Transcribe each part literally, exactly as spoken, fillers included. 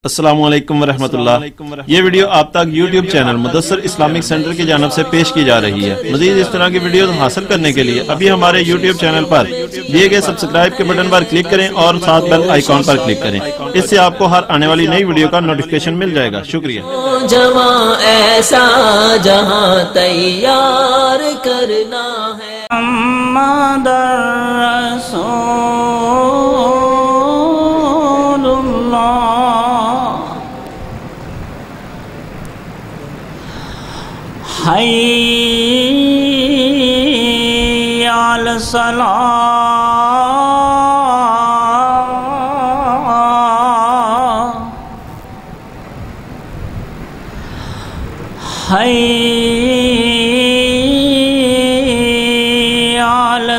السلام علیکم ورحمۃ اللہ۔ یہ ویڈیو آپ تک YouTube channel Mudassar Islamic centre کی جانب سے پیش کی جا رہی ہے۔ مزید اس طرح کی ویڈیوز حاصل کرنے کے لیے ابھی ہمارے یوٹیوب چینل پر دیے گئے سبسکرائب کے بٹن پر کلک کریں اور ساتھ بیل آئیکن پر کلک کریں۔ اس سے آپ کو ہر آنے والی نئی ویڈیو کا نوٹیفیکیشن مل جائے گا۔ شکریہ۔ جواں ایسا جہاں تیار کرنا ہے محمد رسول اللہ۔ حی علی الصلاۃ، حی علی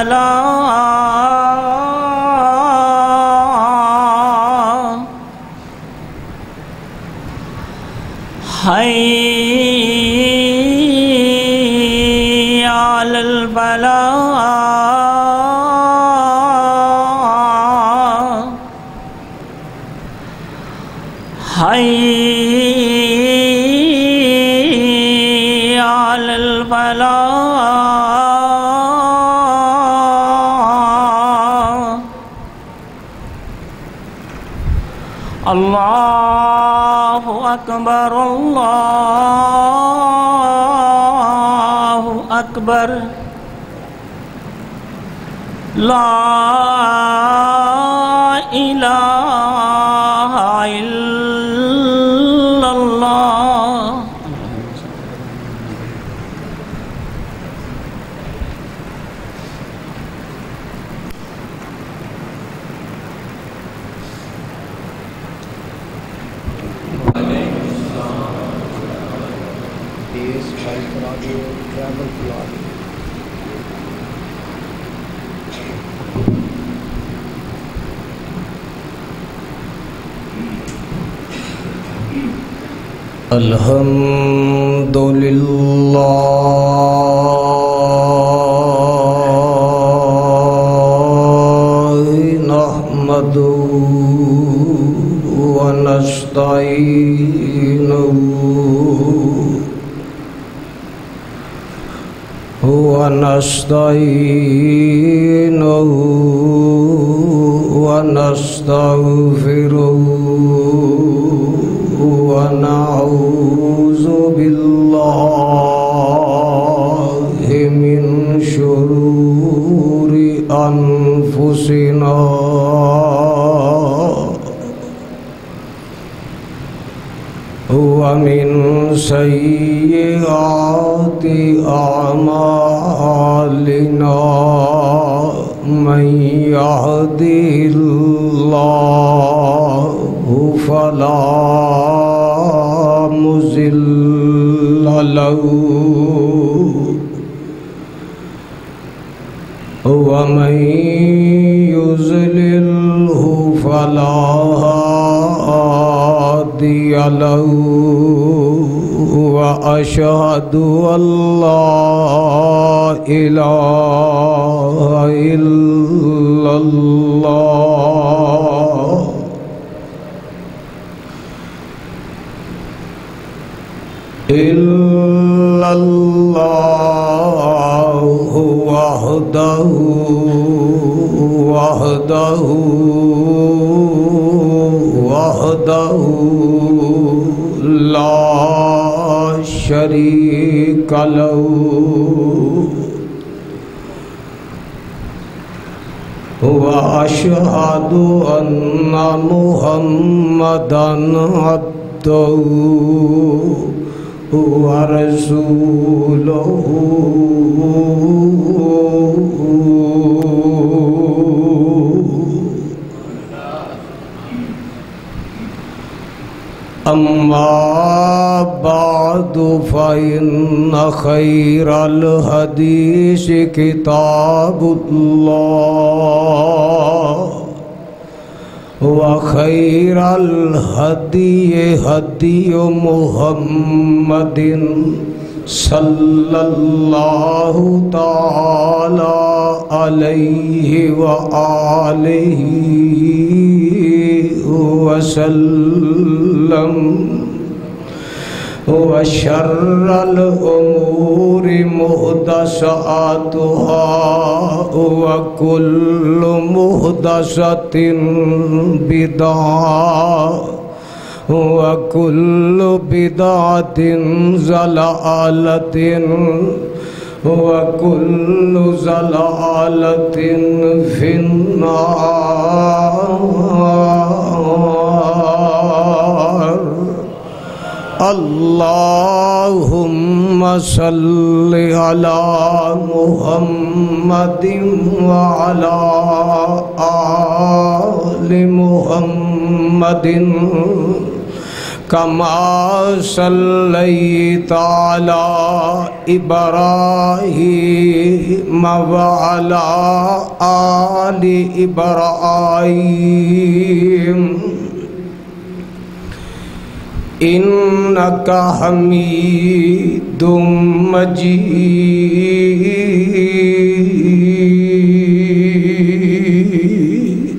الصلاۃ، حی علی الفلاح، حی علی الفلاح۔ اللہ اکبر، اللہ اکبر، لا الہ الا اللہ۔ الحمدللہ نحمدہ ونستعینہ ونستعینہ ونستغفرہ ونعوذ باللہ من شرور انفسنا ومن سیئات اعمالنا، من يهده الله فلا مضل له ومن يضلله فلا هادي له، وأشهد أن لا إله إلا الله إلا الله وحده وحده وحده لا شريك له، وأشهد أن محمدًا عبده ورسوله۔ أما بعد فإن خير الحديث كتاب الله، وخير الهدي هدي محمد صلى الله تعالى عليه وآله وسلم وشر الأمور محدثاتها وكل محدثة بدعة وكل بدعة ضلالة وكل ضلالة في النار. اللهم صل على محمد وعلى آل محمد كما صليت على إبراهيم وعلى آل إبراهيم إنك حميد مجيد.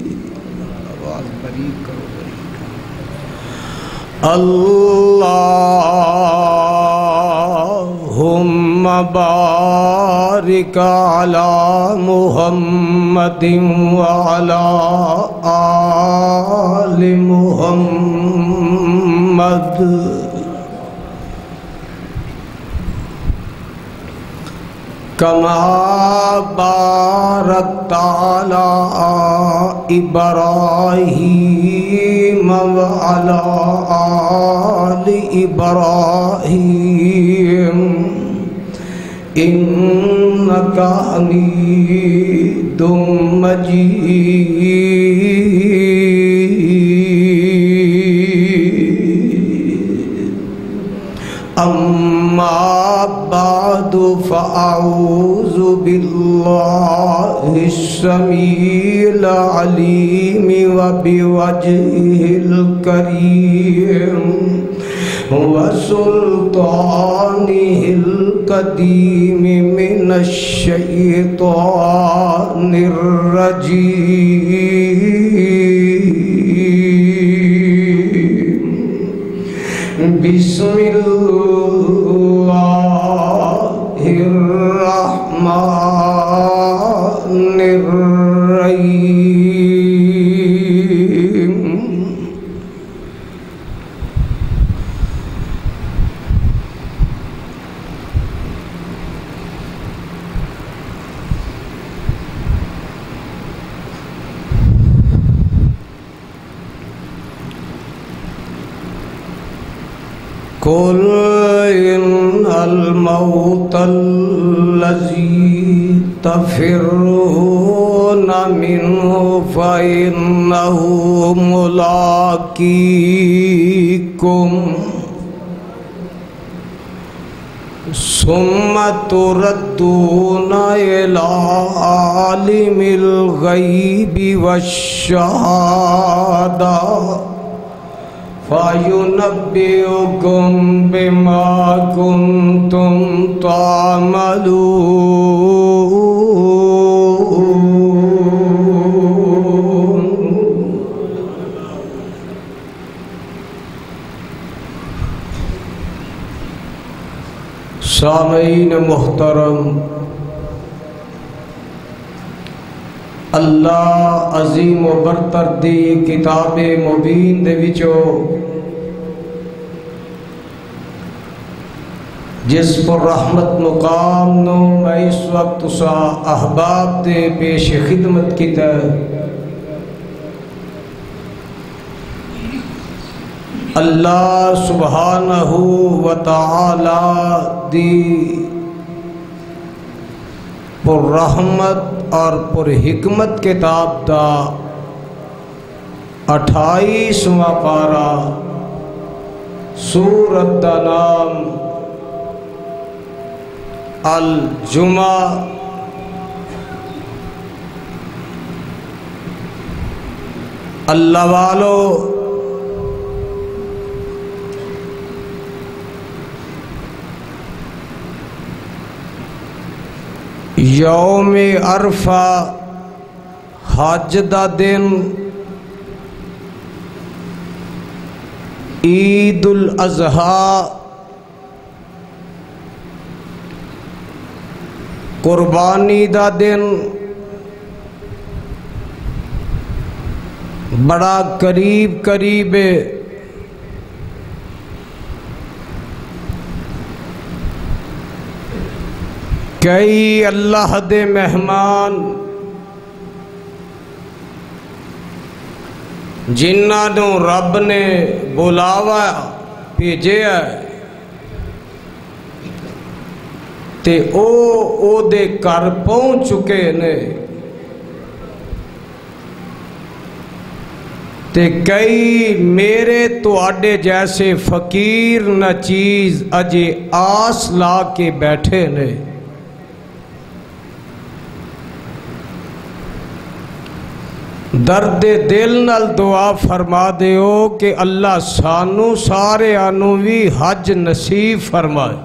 اللهم بارك على محمد وعلى آل محمد كما باركت على إبراهيم وعلى آل إبراهيم إنك حميد مجيد. أما بعد فأعوذ بالله السميع العليم وبوجهه الكريم وسلطانه القديم من الشيطان الرجيم. بسم الله الرحمن الرحيم. قل إن الموت الذي تفرون منه فإنه ملاقيكم ثم تردون إلى عالم الغيب والشهادة فَيُنَبِّئُكُم بِمَا كُنتُمْ تَعْمَلُونَ. سامعین محترم، اللہ عظیم و برتر دی کتاب مبین دے وچوں جس پر رحمت مقام نو میں اس وقت اسا احباب دے پیش خدمت کیتا ہے. اللہ سبحانہ و تعالی دی پر رحمت اور پر حکمت کتاب دا اٹھائیسواں پارا سورت دا نام الجمعہ اللہ والو یوم عرفہ حج دا دن عید الاضحیٰ قربانی دا دن بڑا قریب قریب ہے۔ کئی اللہ دے مہمان جنہاں نوں رب نے بلاوا بھیجیا تے او او دے گھر پہنچ چکے نے، تے کئی میرے تواڈے جیسے فقیر نہ چیز اجے آس لا کے بیٹھے نے۔ درد دل نال دعا فرما دیو کہ اللہ سانو سارے آنو بھی حج نصیب فرمائے۔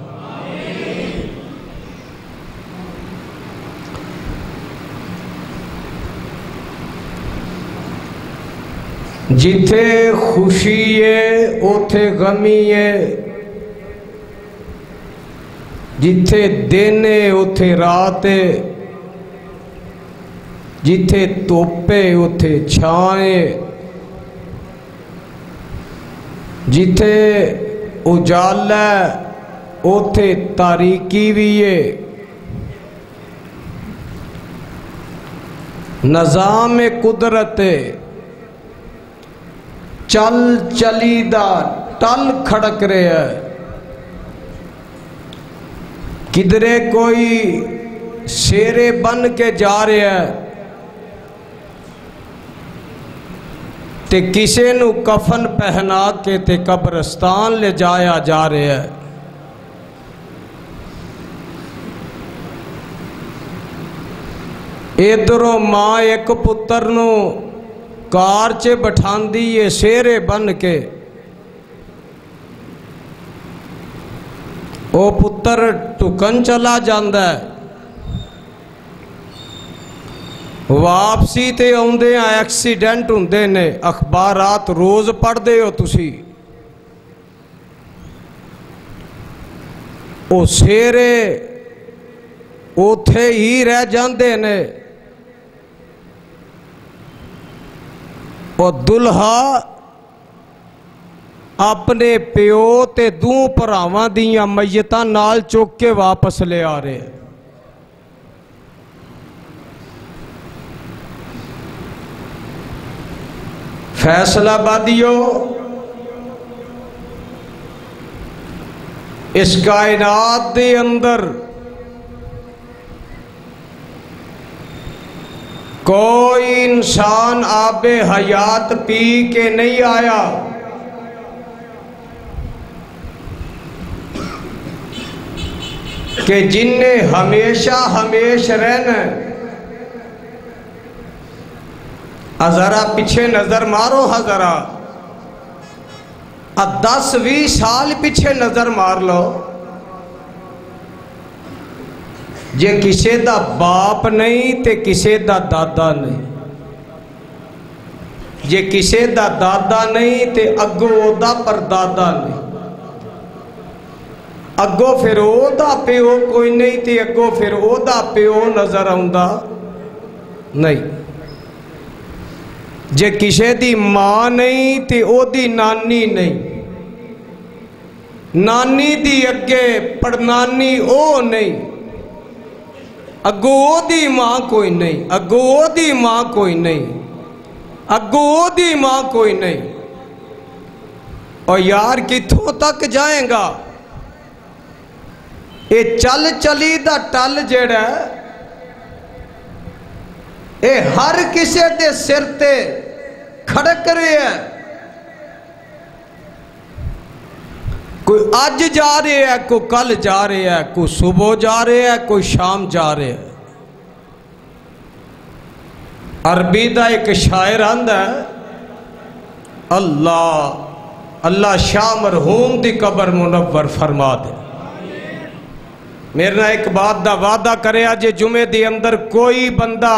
جتھے خوشی ہے اوتھے غمی ہے، جتھے دن ہے اوتھے رات ہے، جتھے توپے اتھے چھائیں، جتھے اجالا اتھے تاریکی بھی ہے۔ نظام قدرت چل چلی دا ٹل کھڑک رہے ہے، کدرے کوئی شیرے بن کے جا رہے ہے تے کسے نو کفن پہنا کے تے قبرستان لے جایا جا رہے ہے۔ ادھروں ماں ایک پتر نو کار چے بٹھان دیئے شیرے بن کے، او پتر ٹکن چلا جاندہ ہے، واپسی تے آؤندے ہیں ایکسیڈنٹ ہوندے نے، اخبارات روز پڑھ دے ہو تسی، او سیرے اوتھے ہی رہ جاندے نے، او دلہا اپنے پیو تے دوں پراواں دیاں میتاں نال چوک کے واپس لے آ رہے ہیں۔ فیصلہ بادیو اس کائنات دے اندر کوئی انسان آب حیات پی کے نہیں آیا، کہ جن نے ہمیشہ ہمیش رہنا ہے۔ ذرا پیچھے نظر مارو، ذرا دس وی سال پیچھے نظر مار لو، جے کسے دا باپ نہیں تے کسے دا دادا نہیں، جے کسے دا دادا نہیں تے اگو او دا پر دادا نہیں، اگو پھر او دا پیو کوئی نہیں تے اگو پھر او دا پیو نظر آؤندا نہیں، جے کسے دی ماں نہیں تے او دی نانی نہیں، نانی دی اگے پڑنانی او نہیں، اگو او دی ماں کوئی نہیں، اگو او دی ماں کوئی نہیں، اگو او دی ماں کوئی نہیں، اور یار کتھوں تک جائیں گا؟ اے چل چلی دا ٹل جڑا اے ہر کسے دے سر تے کھڑک رہے ہیں، کوئی آج جا رہے ہیں، کوئی کل جا رہے ہیں، کوئی صبح جا رہے ہیں، کوئی شام جا رہے ہیں۔ عربی دا ایک شاعر آندا ہے، اللہ اللہ شاہ مرحوم دی قبر منور فرما دے۔ میرے نہ ایک بات دا وعدہ کرے آجے جمعے دی اندر کوئی بندہ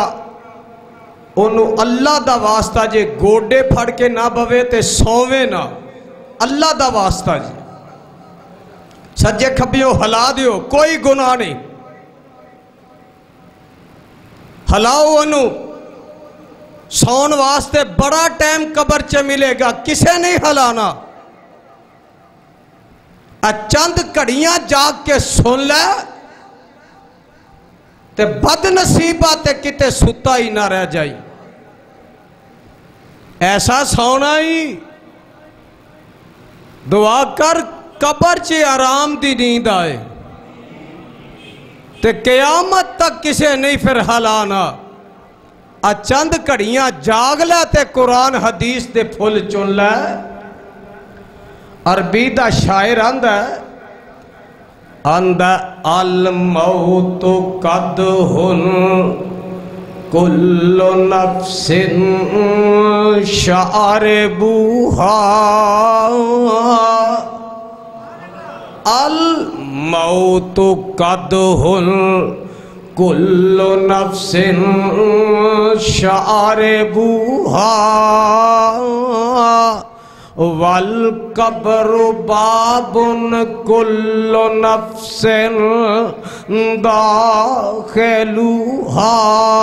انہوں اللہ دا واسطہ جے گوڑے پھڑ کے نہ بوے تے سووے نہ، اللہ دا واسطہ جی سجے کھبیوں ہلا دیو کوئی گناہ نہیں ہلاؤ انو سون واسطے بڑا ٹائم قبر چے ملے گا کسے نہیں ہلانا چند کڑیاں جاگ کے سن لے تے بد نصیبہ تے کتے ستا ہی نہ رہ جائی ایسا سونا ہی دعا کر قبر چے آرام دی نیند آئے تے قیامت تک کسے نہیں پھر ہلانا چند کڑیاں جاگ لے تے قرآن حدیث دے پھل چن لے عربی دا شاعر آندہ ہے آندہ الموت قد ہن کل نفس شاربوہا الموت قد ہن کل نفس شاربوہا والقبر باب کل نفس داخلوہا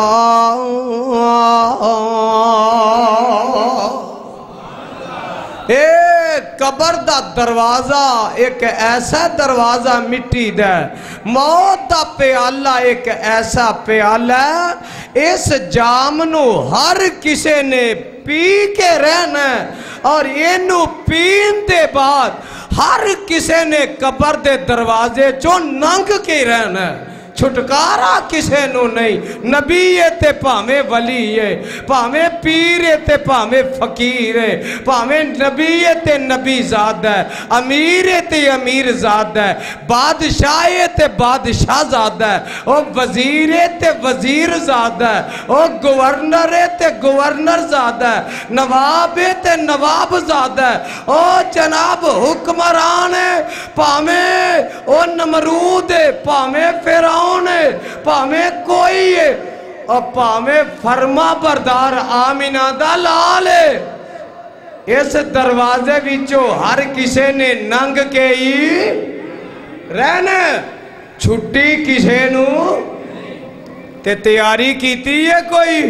اے قبر دا دروازہ ایک ایسا دروازہ مٹی دے موت دا پیالہ ایک ایسا پیالہ اس جامنو ہر کسے نے پی کے رہنا اور اینو پین دے بعد ہر کسے نے قبر دے دروازے چو ننگ کے رہنا چھٹکارا کسے نو نہیں نبی تے پامے ولی ہے پامے پیر تے پامے فقیر ہے پامے نبی تے نبی زاد ہے امیر تے امیر زاد ہے بادشاہ تے بادشاہ زاد ہے او وزیر تے وزیر زاد ہے او گورنر تے گورنر زاد ہے نواب تے نواب زاد ہے او جناب حکمران پامے او نمرود پامے فیرون پامے کوئی ہے اور پامے فرما بردار آمینہ دا لالے اس دروازے وچو ہر کسے نے ننگ کے ہی رہنے چھٹی کسے نو تے تیاری کیتی ہے کوئی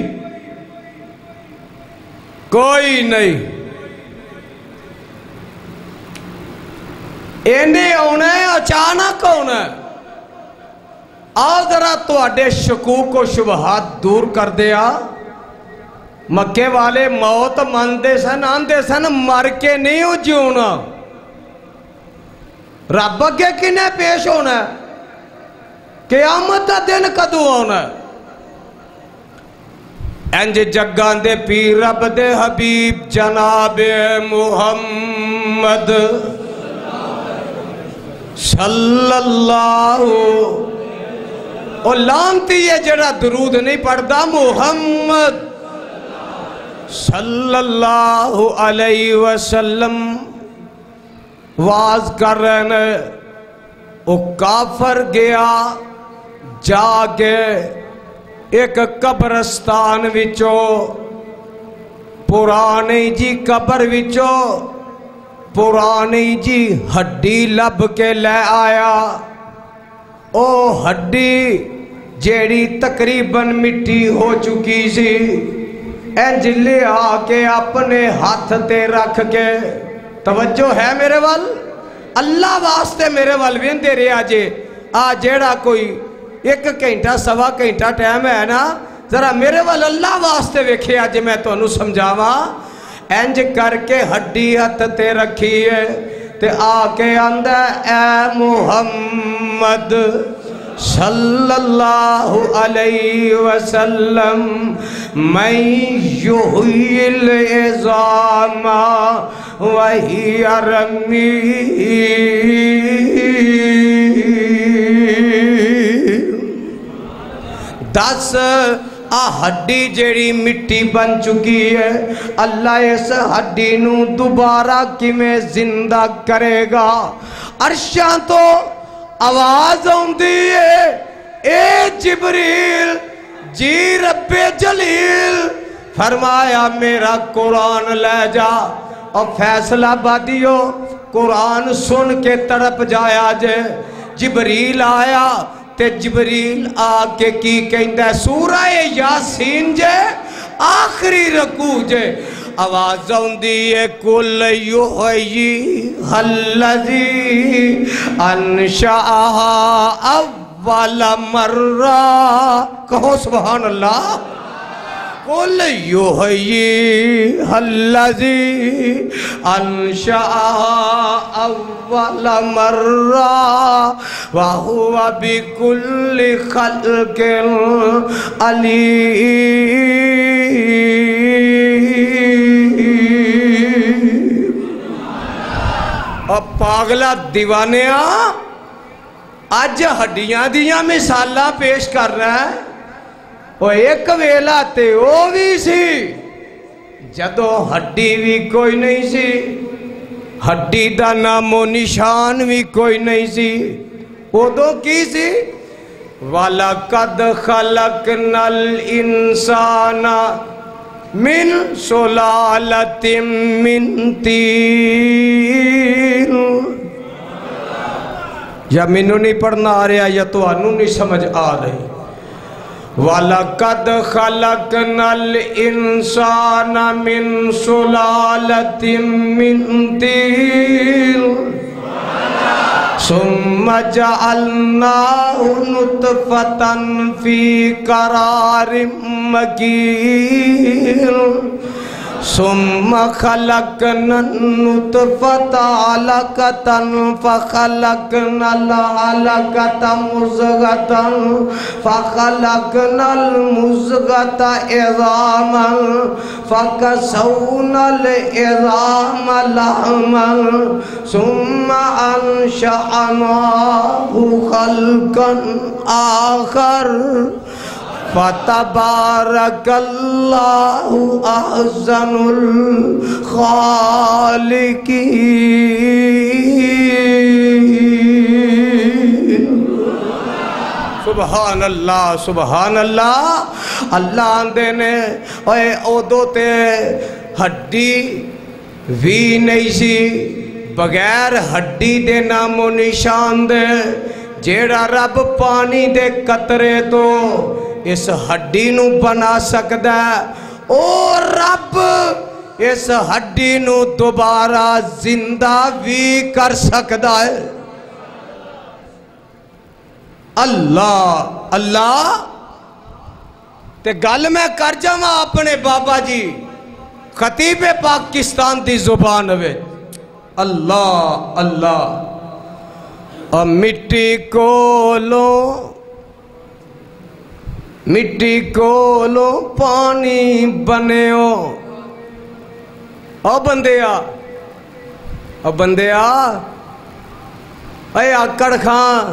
کوئی نہیں انہیں ہونا ہے اچانک ہونا ہے آؤ ذرا تو اڈے شکوک و شبہات دور کر دیا مکے والے موت مندے سن آندے سن مر کے نہیں ہو جیونا رب کے کنے پیش ہونا ہے قیامت دا دن کدو ہونا ہے انج جگان دے پیر رب دے حبیب جناب محمد صلی اللہ اور لانتی یہ جڑا درود نہیں پڑھتا محمد صلی اللہ علیہ وسلم واز کر رہے ہیں وہ کافر گیا جا کے ایک قبرستان وچو پرانی جی قبر وچو پرانی جی ہڈی لب کے لے آیا او ہڈی جیڑی تقریباً مٹی ہو چکی سی انج لے آ کے اپنے ہاتھ تے رکھ کے توجہ ہے میرے وال اللہ واسطے میرے وال ویندے رہے آجے آ جیڑا کوئی ایک گھنٹہ سوا گھنٹہ ٹائم ہے نا ذرا میرے وال اللہ واسطے ویکھے آجے میں تو انہوں سمجھاوا انج کر کے ہڈی ہاتھ تے رکھی ہے تے آکے اندہ اے محمد صلی اللہ علیہ وسلم میں یحیی العظام وہی رمی دس آ ہڈی جیڑی مٹی بن چکی ہے اللہ اس ہڈی نو دوبارہ کی میں زندہ کرے گا عرشاں تو آواز ہوندی ہے اے جبریل جی رب جلیل فرمایا میرا قرآن لے جا اور فیصلہ بادیو قرآن سن کے تڑپ جایا جے جبریل آیا تے جبریل آکے کی کہندہ ہے سورہ یاسین جے آخری رکوع جے آواز ہوندی کل یحیی الذی انشأہا اول مرہ کہو سبحان اللہ قل یحیی الذی انشأہا اول مرہ وہو بکل خلق علیم اب پاگلا دیوانیاں آج ہڈیاں دیاں مثالہ پیش کر رہا ہے وہ ایک ویلا تے وہ بھی سی جدو ہڈی بھی کوئی نہیں سی ہڈی دا نام و نشان بھی کوئی نہیں سی وہ دو کی سی وَلَقَدْ خَلَقْنَا الْإِنسَانَ مِنْ سُلَالَةٍ مِنْ طِينٍ یا منو نہیں پڑھنا آ رہا یا تو انو نہیں سمجھ آ رہی وَلَقَدْ خَلَقْنَا الْإِنسَانَ مِنْ سُلَالَةٍ مِنْ طِينٍ ثُمَّ جَعَلْنَاهُ نُطْفَةً فِي قَرَارٍ مَكِينٍ ثم خلقنا النطفة علقة فخلقنا العلقة مضغة فخلقنا المضغة عظاما فكسونا العظام لحما ثم أنشأناه خلقا آخر فَتَبَارَكَ اللَّهُ أَحْسَنُ الْخَالِقِينَ سبحان اللہ سبحان اللہ اللہ آندے نے اے اودو تے ہڈی وی نہیں سی بغیر ہڈی دے نام و نشان دے جیڑا رب پانی دے قطرے تو اس ہڈی نو بنا سکدا ہے او رب اس ہڈی نو دوبارہ زندہ بھی کر سکدا ہے اللہ اللہ تے گل میں کر جاواں اپنے بابا جی خطیب پاکستان دی زبان وچ اللہ اللہ اور مٹی کولو مٹی کولو پانی بنیو او بندیا او بندیا اے آکڑ خان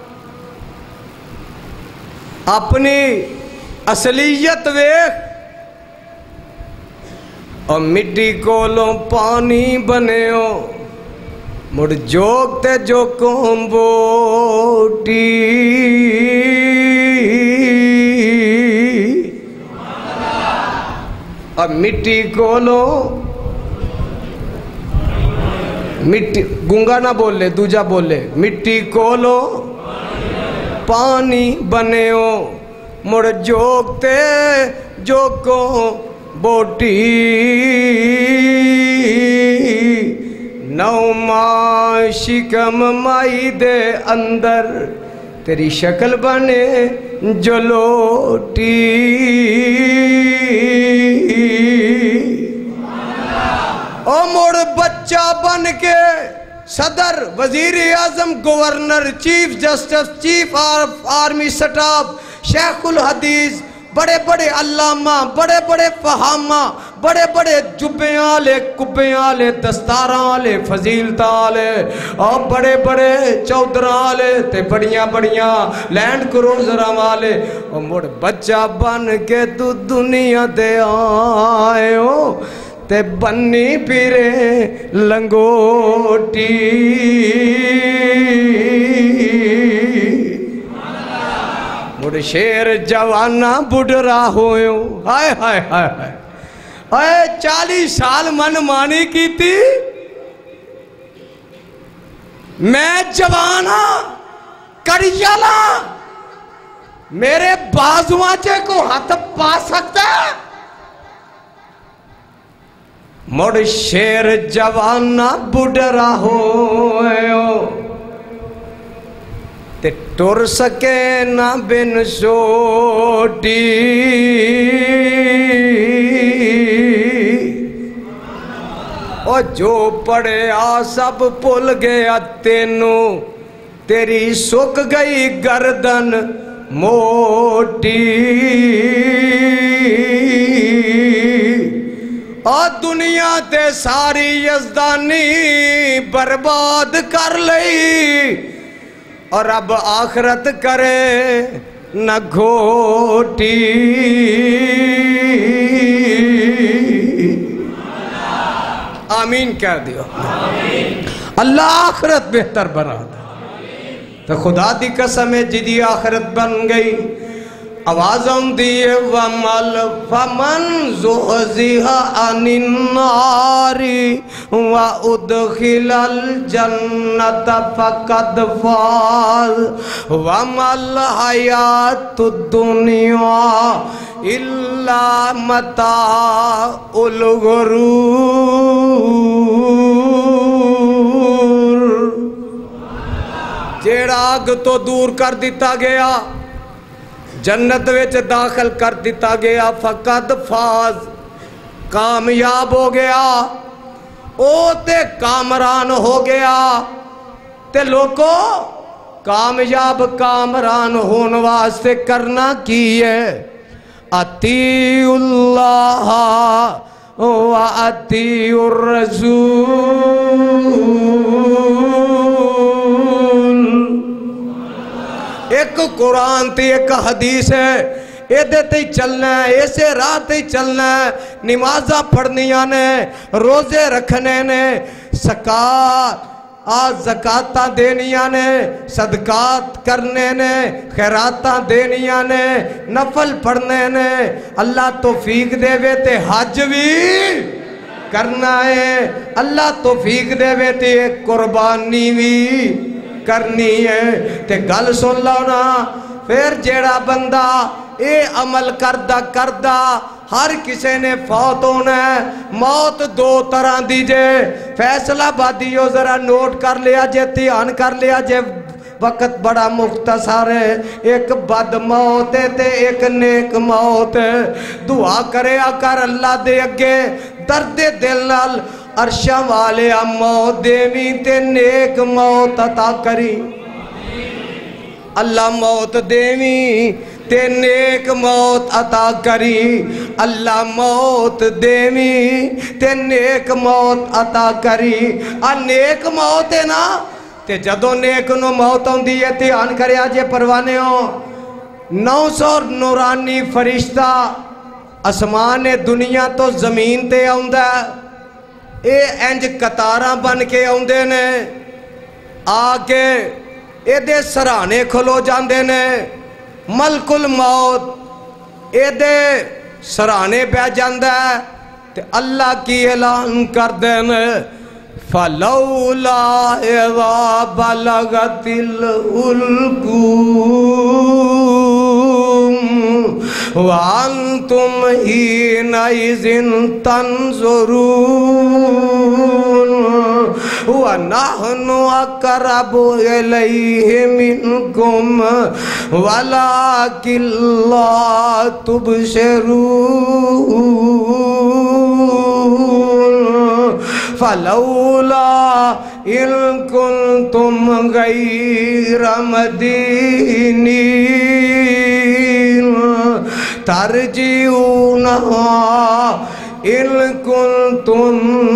اپنی اصلیت ویکھ اور مٹی کولو پانی بنیو مڑ جوگ تے جو کمبوٹی اب مٹی کولو مٹی گنگا نہ بولے دوجا بولے مٹی کولو پانی بنیو مڑ جوگ تے جو کمبوٹی نو ماں شکم مائی دے اندر تیری شکل بنے جو لوٹی او مڑ بچہ بن کے صدر وزیر اعظم governor chief justice chief army staff شیخ الحدیث بڑے بڑے علامہ بڑے بڑے فہامہ بڑے بڑے جبیاں لے کبیاں لے دستاراں لے فضیلتاں لے اور بڑے بڑے چودراں لے تے بڑیاں بڑیاں لینڈ کروزراں والے اور مڑ بچہ بن کے تو دنیا دے آئے ہو تے بنی پیرے لنگوٹی مڑ شیر جوانا بڑھرا ہوئے ہائے ہائے ہائے ہائے اے چالیس سال من مانی کی تھی میں جوانا کڑیالا میرے بازواچے کو ہاتھ پا سکتا ہے مڑ شیر جوانا بڑھرا ہوئے تے ٹر سکے نہ بن سوٹی اور جو پڑے آ سب پل گیا تینوں تیری سک گئی گردن موٹی اور دنیا تے ساری یزدانی برباد کر لئی اور اب آخرت کرے نہ گھوٹی آمین کہہ دیو اللہ آخرت بہتر بنا دے تو خدا دی قسم ہے جدی آخرت بن گئی آوازم دیئے وَمَلْ فَمَنْ زُحْزِحَ عَنِ النَّارِ وَأُدْخِلَ الْجَنَّةَ فَقَدْ فَازَ وَمَا الْحَيَاةُ الدُّنْيَا إِلَّا مَتَاعُ الْغُرُورِ جیڑا آگ تو دور کر دیتا گیا جنت ویچ داخل کر دیتا گیا فقد فاز کامیاب ہو گیا او تے کامران ہو گیا تے لوگو کامیاب کامران ہون واسطے کرنا کی ہے اطیعوا اللہ و اطیعوا الرسول ایک قرآن تے ایک حدیث ہے اے دیتے ہی چلنا ہے ایسے رات ہی چلنا ہے نمازہ پڑھنیاں نے روزے رکھنے نے سکات آج زکاتہ دینیاں نے صدقات کرنے نے خیراتہ دینیاں نے نفل پڑھنے نے اللہ توفیق دے وے تے حج بھی کرنا ہے اللہ توفیق دے وے تے قربانی بھی کرنی ہے تے گل سن لو نا پھر جیڑا بندہ اے عمل کردہ کردہ ہر کسے نے فوت ہونا ہے موت دو طرح دیجے فیصلہ بادیو ذرا نوٹ کر لیا جے تیان کر لیا جے وقت بڑا مختصر ہے ایک بد موت ہے تے ایک نیک موت ہے دعا کرے آکر اللہ دے اگے درد دل نال عرشہ والے موت دیوی تے نیک موت عطا کری اللہ موت دیوی تے نیک موت عطا کری اللہ موت دیوی تے نیک موت عطا کری آ نیک موت ہے نا تے جدو نیک نو موت ہوں دیئے تیان کرے آجے پروانے ہوں نو سو نورانی فرشتہ اسمان دنیا تو زمین تے ہوں دا اے انج قطاراں بن کے آندے نے آکے اے دے سرانے کھلو جاندے نے ملک الموت اے دے سرانے پہ جاندے تے اللہ کی اعلان کر دینے فَلَوْلَا اِذَا بَلَغَتِ الْحُلْقُومُ وَأَنْتُمْ حِينَئِذٍ تَنْظُرُونَ وَنَحْنُ أَقْرَبُ إِلَيْهِ مِنْكُمْ وَلَكِنْ لَا تُبْصِرُونَ فَلَوْلَا إِن كُنْتُمْ غَيْرَ مَدِينِينَ تَرْجِعُونَهَا إِن كُنْتُمْ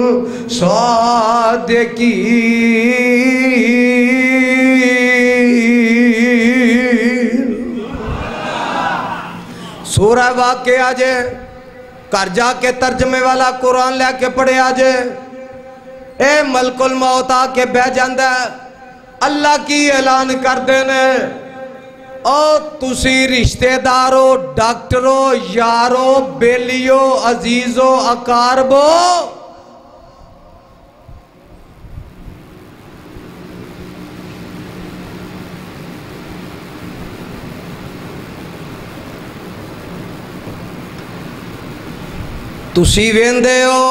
صَادِقِينَ سورہ واقع آجے کر جا کے ترجمے والا قرآن لے کے پڑھے آجے اے ملک الموت آ کے بہ جاندہ اللہ کی اعلان کر دینے او تسی رشتہ دارو ڈاکٹرو یارو بیلیو عزیزو اقاربو تسی ویندے ہو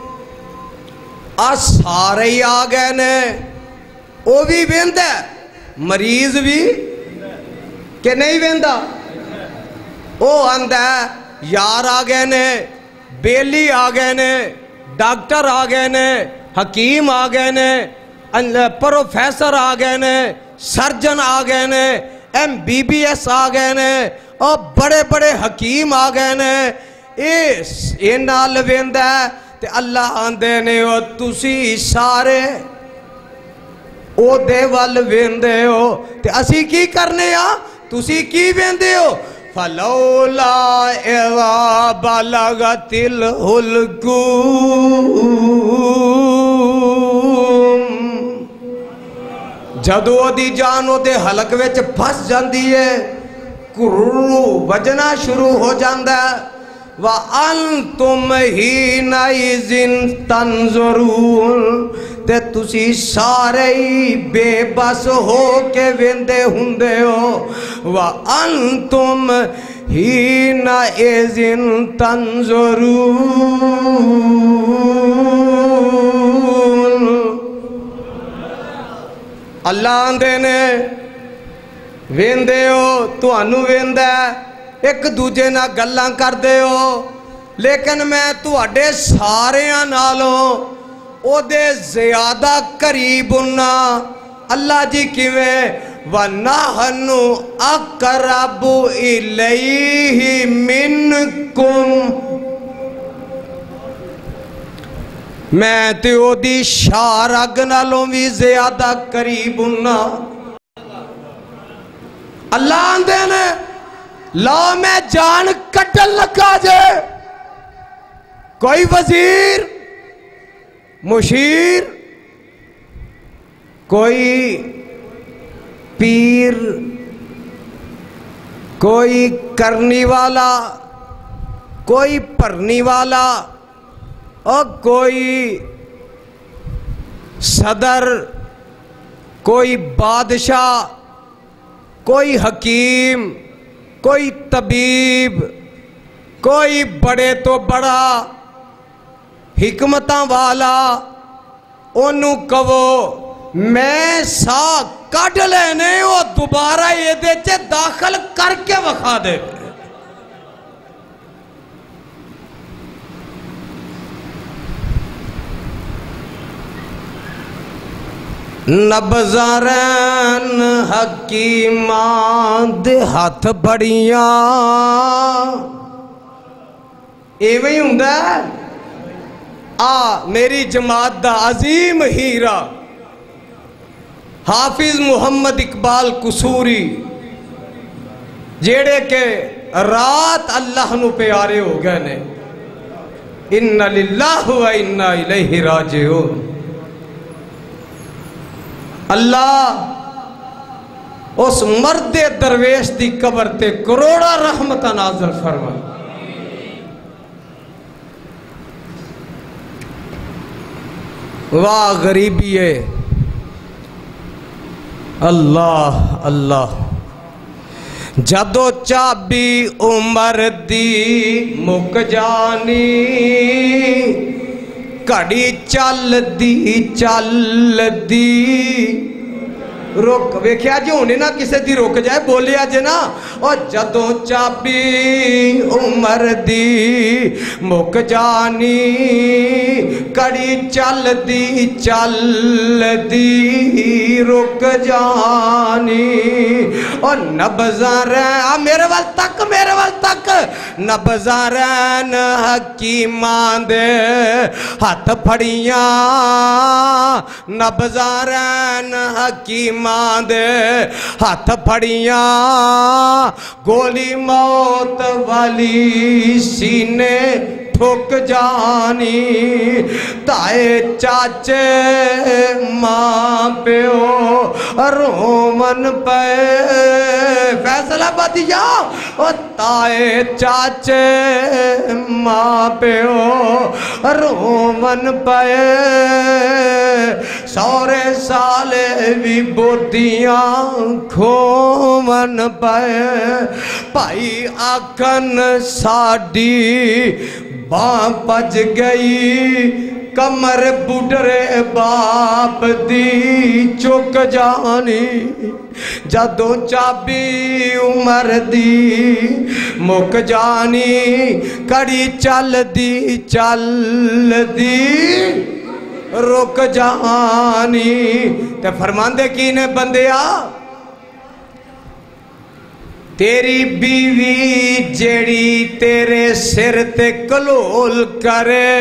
آ سارے ہی آ گئے نے او بھی ویندے مریض بھی کہ نہیں ویندہ او آندہ یار آ گئے نے بیلی آ گئے نے ڈاکٹر آ گئے نے حکیم آ گئے نے پروفیسر آ گئے نے سرجن آ گئے نے ایم بی بی ایس آ گئے نے اور بڑے بڑے حکیم آ گئے نے اے نال ویندہ تے اللہ آندے نے او تسی سارے او دے وال ویندے ہو تے اسی کی کرنے آ تسی کی ویندے ہو فلولا اذا بلغت الحلقوم جدو دی جانو دے حلق وچ پھس جاندی ہے کرو وجنا شروع ہو جاندہ ہے وَأَنْتُمْ حِينَئِذٍ تَنْظُرُونَ تے تسی سارے ہی بے بس ہو کے ویندے ہوندے ہو وَأَنْتُمْ حِينَئِذٍ تَنْظُرُونَ اللہ آندے نے ویندے ہو تو انو ویندہ ایک دوجے نہ گلاں کر دے ہو لیکن میں تو اڈے ساریاں نالوں او دے زیادہ قریب انہا اللہ جی کیویں وَنَحْنُ أَقْرَبُ إِلَيْهِ مِنْكُمْ میں تے او دی شارگ نالوں بھی زیادہ قریب انہا اللہ آندے نے لا میں جان کٹل لکھا جائے کوئی وزیر مشیر کوئی پیر کوئی کرنی والا کوئی پرنی والا اور کوئی صدر کوئی بادشاہ کوئی حکیم کوئی طبیب کوئی بڑے تو بڑا حکمتاں والا انہوں کہو میں سا کٹ لینے وہ دوبارہ یہ دے چے داخل کر کے وکھا دے نبزارین حکیمان دے ہاتھ بڑیاں ایویں ہوندہ ہے آ میری جماعت دا عظیم ہیرا حافظ محمد اقبال قصوری جیڑے کے رات اللہ نو پیارے ہو گئے نے اِنَّ لِلَّهُ وَإِنَّا إِلَيْهِ رَاجِعُونَ اللہ اس مرد درویش دی قبر تے کروڑا رحمت نازل فرما واہ غریبی ہے اللہ اللہ جدو چابی عمر دی مک جانی کڑی چل دی چل دی روک ویکھیا جی ہونے نا کسے دی روک جائے بولیا جی نا اور جدوں چابی عمر دی مک جانی کڑی چل دی چل دی روک جانی اور نبزاں رین میرے وال تک میرے وال تک نبزاں رین حکیمان دے ہاتھ پھڑیاں نبزاں رین حکیمان دے ہاتھ پھڑیاں گولی موت والی سینے ٹھوک جانی تائے چاچے ماں پیو رومن پہ فیصلہ بدیا او تائے چاچے ماں پیو رومن پہ سورے سالے بھی بوتیاں کھومن پہ پائی آکھن ساڑی باں پج گئی کمر بڑھرے باپ دی چک جانی جدوں چابی عمر دی مک جانی کڑی چل دی چل دی رک جانی تے فرماندے کی نے بندیا تیری بیوی جیڑی تیرے سر تے کلول کرے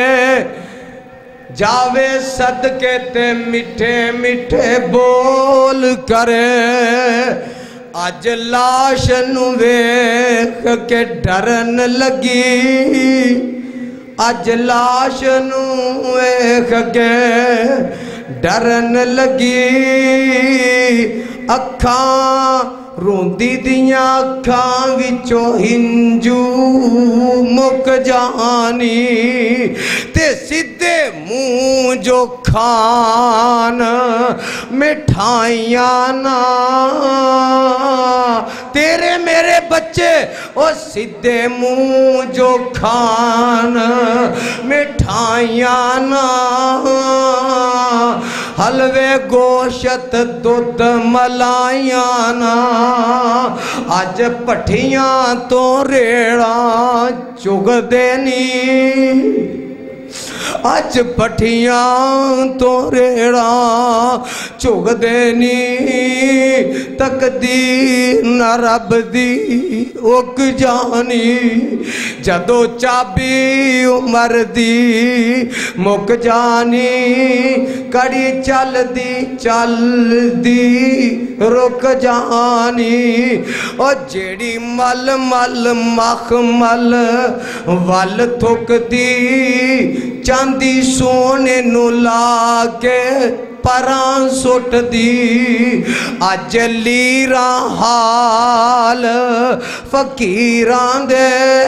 جاوے صدقے تے مٹھے مٹھے بول کرے آج لاش نو ویکھ کے ڈرن لگی آج لاش نو ویکھ کے ڈرن لگی اکھاں روندی دیاں اکھاں وچوں ہنجو مک جانی تے سدھے منہ جو کھان مٹھائیاں نا تیرے میرے بچے او سدھے منہ جو کھان مٹھائیاں نا حلوے گوشت دودھ ملائیاں نا آج پٹھیاں تو ریڑاں چگ دینی آج پٹھیاں تو ریڑاں چگ دینی تقدیر نہ رب دی اک جانی جدو چابی عمر دی مک جانی کڑی چل دی چل دی رک جانی او جیڑی مل مل مخ مل ول تھک دی چاندی سونے نو لا کے پران سٹ دی آج لیران حال فقیران دے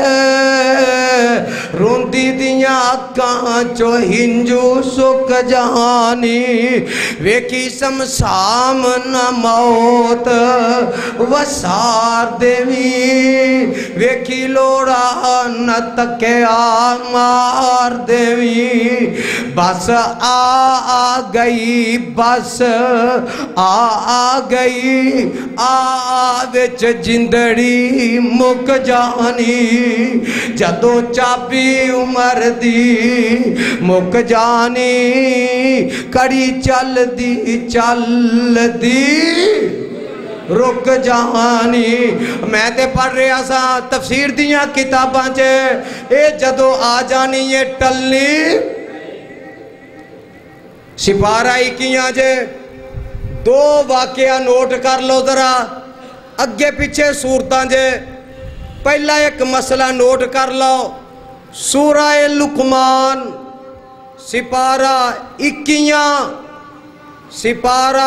روندی دیاں اکھاں چو ہنجو سک جانی ویکھی سمسام نہ موت وسار دیوی ویکھی لوڑا نہ تکیا مار دیوی بس آ آ گئی بس آ آ گئی آ وچ جندڑی مک جانی جدوں چابی عمر دی مک جانی کڑی چل دی چل دی رک جانی میں تے پڑھ رہا سا تفسیر دیاں کتاباں چے اے جدوں آ جانی یہ ٹلنی سپارہ اکیاں جے دو واقعہ نوٹ کر لو ذرا اگے پیچھے صورتاں جے پہلا ایک مسئلہ نوٹ کر لو سورہ لقمان سپارہ اکیاں سپارہ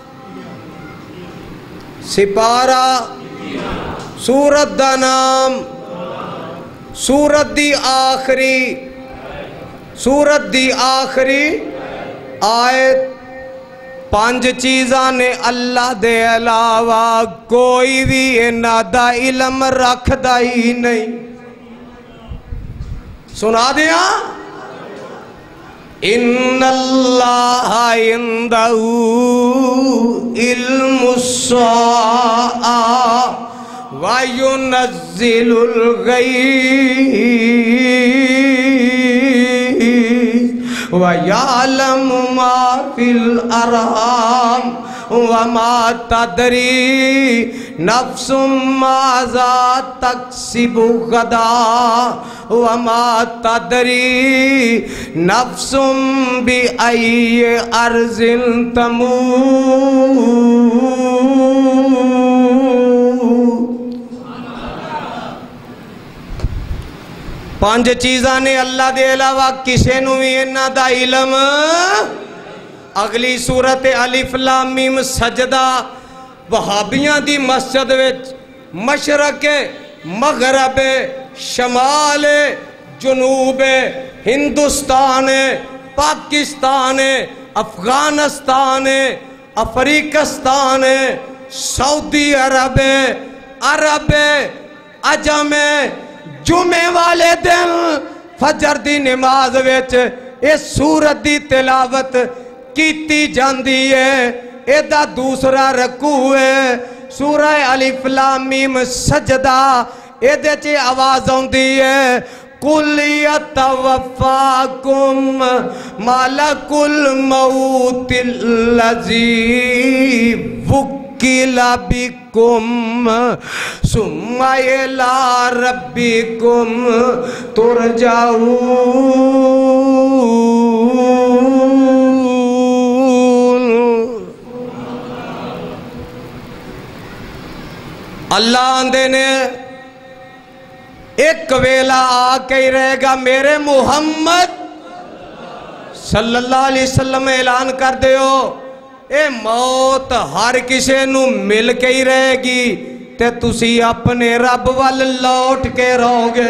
سپارہ سورت دا نام سورت دی آخری سورت دی آخری آیت پانچ چیزاں نے اللہ دے علاوہ کوئی بھی انہاں دا علم رکھ دا ہی نہیں سنا دیا ان اللہ عندہ علم الساعہ وَيُنَزِّلُ الْغَيْثَ وَيَعْلَمُ مَا فِي الْأَرْحَامِ وَمَا تَدْرِي نَفْسٌ مَاذَا تَكْسِبُ غَدًا وَمَا تَدْرِي نَفْسٌ بِأَيِّ أَرْضٍ تَمُوتُ پانچ چیزاں نے اللہ دے علاوہ کسے نو بھی انہاں دا علم اگلی سورت الف لام میم سجدہ وہابیاں دی مسجد وچ مشرق مغرب شمال جنوب ہندوستان پاکستان افغانستان افریقستان سعودی عرب عرب عجم جمعے والے دن فجر دی نماز وچ اس سورت دی تلاوت کیتی جاندی ہے. ایدہ دوسرا رکوع ہے سورہ الف لام میم سجدہ. ایدے چے آواز ہوندی ہے قُلْ يَتَوَفَّاكُمْ مَلَكُ الْمَوْتِ الَّذِي وُكِّلَ بِكُمْ ثُمَّ إِلَىٰ رَبِّكُمْ تُرْجَعُونَ. اللہ آندے نے ایک ویلا آ کے ہی رہے گا میرے محمد صلی اللہ علیہ وسلم اعلان کر دے ہو اے موت ہر کسے نو مل کے ہی رہے گی تے تسی اپنے رب وال لوٹ کے رہو گے.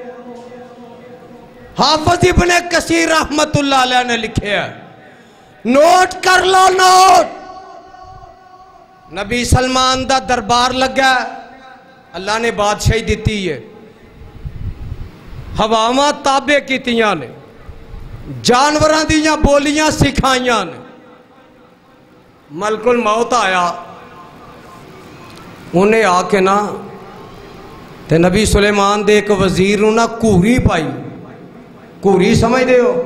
حافظ ابن کثیر رحمت اللہ علیہ نے لکھے ہے نوٹ کر لو نوٹ. نبی سلمان دا دربار لگا اللہ نے بادشاہی دیتی ہے ہواواں تابع کیتیاں نے جانوراں دیاں بولیاں سکھائیاں نے. ملک الموت آیا انہیں آ کے نا تے نبی سلیمان دے ایک وزیر نا کوری پائی. کوری سمجھ دے ہو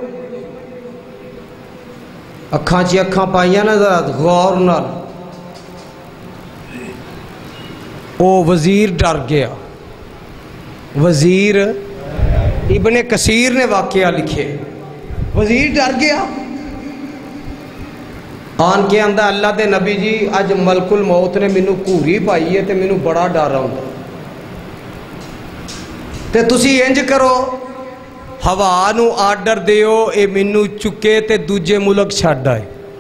اکھاں چی اکھاں پائیاں نا ذرا غور نال. او وزیر ڈر گیا. وزیر ابن کثیر نے واقعہ لکھے وزیر ڈر گیا آن کے اندہ اللہ دے نبی جی اج ملک الموت نے مینوں کوری پائی ہے تے مینوں بڑا ڈر آؤں تے تسی انج کرو ہوا نو آرڈر دیو اے مینوں چکے تے دوجے ملک چھڈ آئے.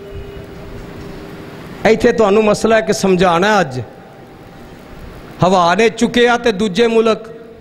ایتھے تانوں مسئلہ ہے کہ سمجھانا ہے اج ہوا نے چکیا تے دوجے ملک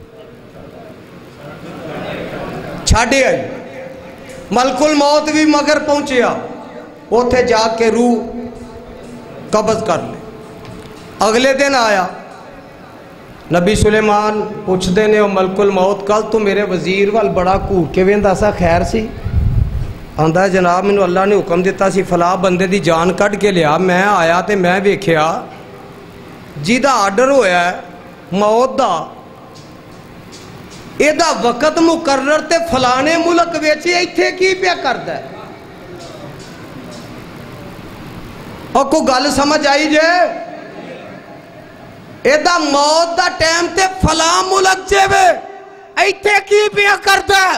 چھاڑے آئی. ملک الموت بھی مگر پہنچیا اوتھے جا کے روح قبض کر لے. اگلے دن آیا نبی سلیمان پوچھ دینے ہو ملک الموت کل تو میرے وزیر وال بڑا کوڑ کے ویندہ سا خیر سی. آندہ ہے جناب منو اللہ نے حکم دیتا سی فلاں بندے دی جان کٹ کے لیا. میں آیا تے میں ویکھیا جیدہ آرڈر ہویا ہے موت دا ایدہ وقت مقرر تے فلانے ملک ویچے ایتھے کی پیا کردا ہے. اور کو گل سمجھ آئی جے ایدہ موت دا ٹیم تے فلاں ملک جے وے ایتھے کی پیا کردا ہے.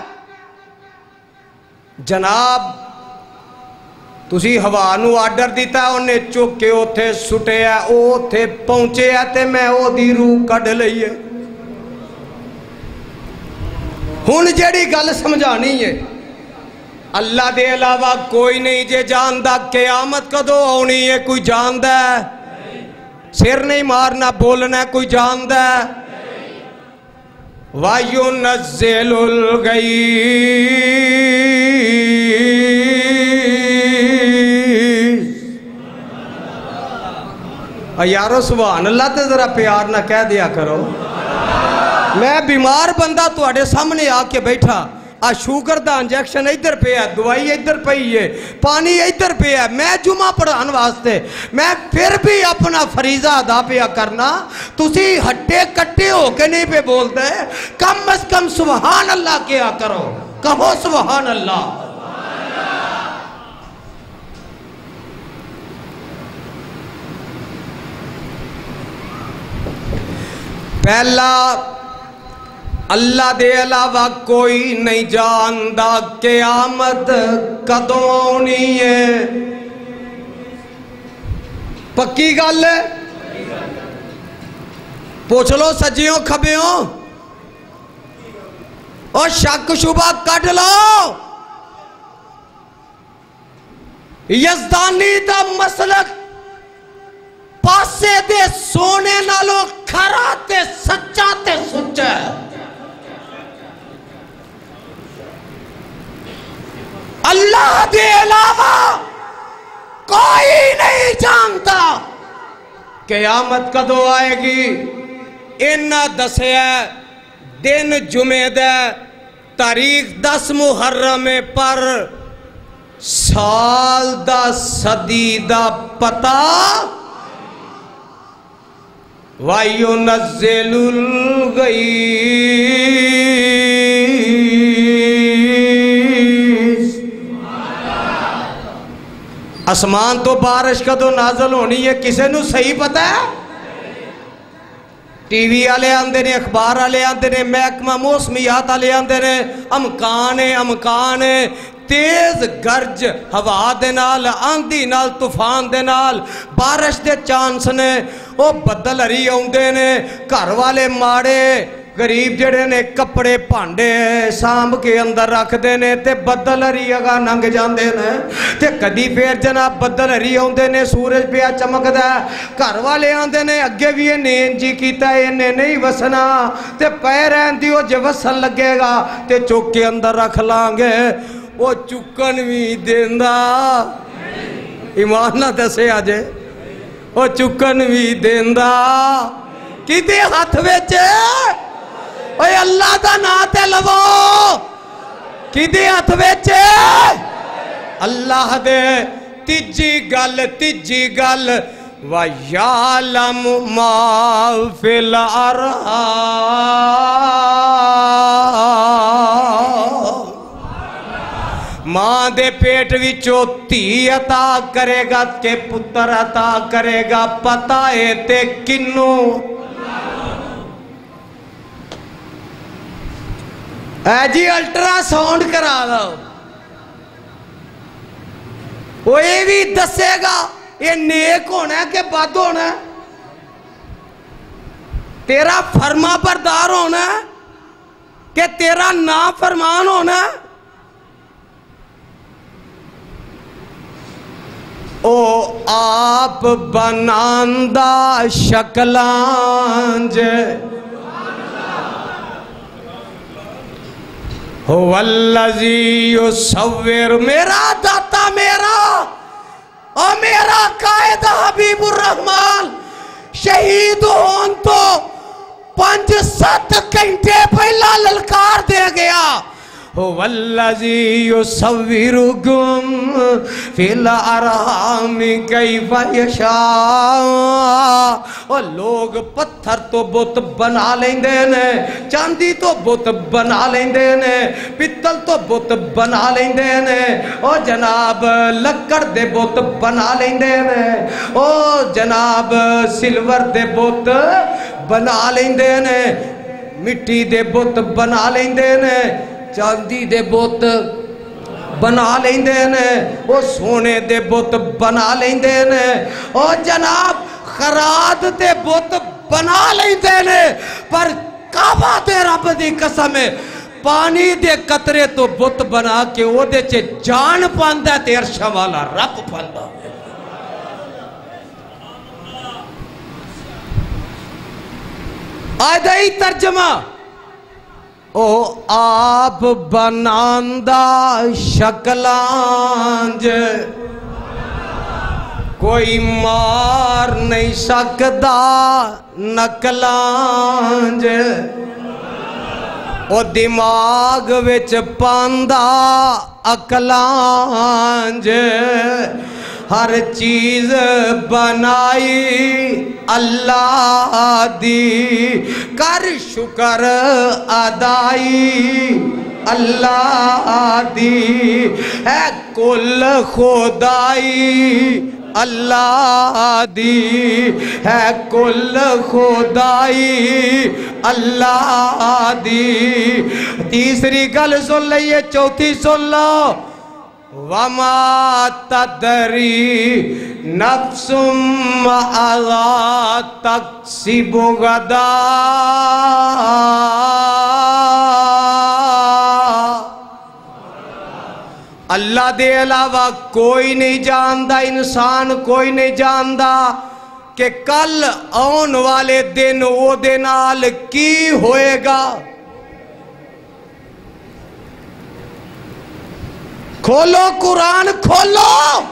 جناب تسی ہوا نو آرڈر دیتا ہے انہیں چک کے اوتھے سٹے ہے اوتھے پہنچے ہے تے میں او دی روح کڈ لئیے. ہون جیڑی گل سمجھانی ہے اللہ دے علاوہ کوئی نہیں جے جاندہ قیامت کدو ہونی ہے کوئی جاندہ ہے سر نہیں مارنا بولنا کوئی جاندہ ہے. وَيُنَزِّلُ الْغَيْثَ. یارو سبحان اللہ تے ذرا پیار نہ کہہ دیا کرو. میں بیمار بندہ تو اڑے سامنے آ کے بیٹھا آ شوگر دا انجیکشن ادھر پہ ہے دوائی ادھر پہ ہے پانی ادھر پہ ہے میں جمعہ پڑھان واسطے میں پھر بھی اپنا فریضہ ادا پہ کرنا تسی ہٹے کٹے ہو کے نہیں پہ بولتے کم از کم سبحان اللہ کیا کرو. کہو سبحان اللہ. پہلا اللہ دے علاوہ کوئی نہیں جاندہ قیامت کدوں ہونی ہے. پکی گل ہے پوچھ لو سجیوں کھبیوں اور شک شبہ کٹ لو. یزدانی دا مسلک پاسے دے سونے نالو کھرا تے سچا تے سچا ہے. اللہ دے علاوہ کوئی نہیں جانتا قیامت کدو آئے گی. انہا دسیا دن جمعہ دے تاریخ دس محرم پر سال دا صدی دا پتا وَيُنَزِّلُ الْغَيْثَ. آسمان تو بارش کدو نازل ہونی ہے کسے نو صحیح پتہ ہے؟ ٹی وی آلے آندے نے، اخبار آلے آندے نے، محکمہ موسمیات آلے آندے نے. امکان ہے امکان ہے تیز گرج ہوا دے نال، آندھی نال، طوفان دے نال بارش دے چانس نے. او بدل ہری آندے نے، گھر والے ماڑے غریب جڑے نے کپڑے پانڈے سامب کے اندر رکھ دینے تے بدل ہری اگا ننگ جاندے نے تے کدی پھر جناب بدل ہری آندے نے سورج پیا چمک دا. گھر والے آندے نے اگے بھی انہیں جی کیتا ہے انہیں نہیں وسنا تے پیر رہن دیو جو وسن لگے گا تے چوک کے اندر رکھ لانگے. وہ چکن بھی دیندہ ایمان نہ دسے آجے. وہ چکن بھی دیندہ کی دے ہاتھ ویچے اوہ اللہ دا ناتے لو کی دے ہاتھ ویچے اللہ دے. تیجی گل تیجی گل وَيَعْلَمُ مَا فِي الْأَرْحَامِ. ماں دے پیٹ وچوں تھی عطا کرے گا کہ پتر عطا کرے گا پتہ ہے تے کنوں. اے جی الٹرا ساؤنڈ کرا دو وہ یہ بھی دسے گا یہ نیک ہونا ہے کہ بد ہونا ہے، تیرا فرما بردار ہونا ہے کہ تیرا نافرمان ہونا ہے. او آپ بناندہ شکلانج والذی یصور. میرا داتا میرا اور میرا قائد حبیب الرحمن شہید ہون تو پانچ سات گھنٹے پہلا للکار دے گیا. والذی یصورکم فی الارحام کیف یشاء. اور لوگ پتھر تو بت بنا لیندے نے، چاندی تو بت بنا لیندے نے، پتل تو بت بنا لیندے نے، اور جناب لکڑ دے بت بنا لیندے نے، اور جناب سلور دے بت بنا لیندے نے، مٹی دے بت بنا لیندے نے، چاندی دے بت بنا لیندے نے، وہ سونے دے بت بنا لیندے نے، اور جناب خراد دے بت بنا لیندے نے. پر کعبہ دے رب دی قسم ہے پانی دے قطرے تو بت بنا کے وہ دے چھے جان پاندہ تے عرشہ والا رب پاندہ. آدھائی ترجمہ او آپ بناندہ شکلانج کوئی مار نہیں سکدا نکلانج. او دماغ وچ پاندہ اکلانج. ہر چیز بنائی اللہ دی کر شکر ادائی اللہ دی ہے کل خدائی اللہ دی ہے کل خدائی اللہ دی. تیسری گل سن لئیے چوتھی سن لو وَمَا تَدْرِي نَفْسٌ مَّاذَا تَكْسِبُ غَدًا. اللہ دے علاوہ کوئی نہیں جاندا، انسان کوئی نہیں جاندا کہ کل آن والے دن او دے نال کی ہوئے گا۔ کھولو قرآن، کھولو،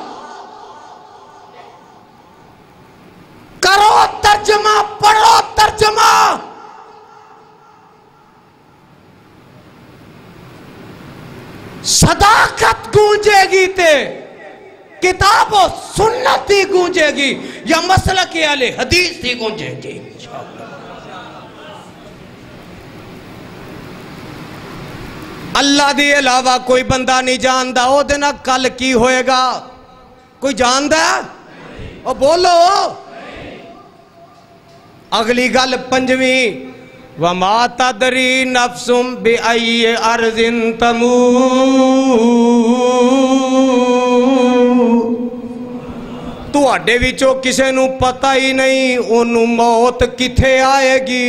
کرو ترجمہ، پڑھو ترجمہ۔ صداقت گونجے گی تے کتاب و سنت ہی گونجے گی یا مسلک اہل حدیث ہی گونجے گی۔ اللہ دی علاوہ کوئی بندہ نہیں جاندا او دینا کل کی ہوئے گا۔ کوئی جاندا ہے؟ او بولو۔ اگلی گل پنجویں، وَمَا تَدْرِي نَفْسٌ بِأَيِّ أَرْضٍ تَمُوتُ۔ تو اڈے وچوں کسے نو پتہ ہی نہیں انہوں موت کتھے آئے گی۔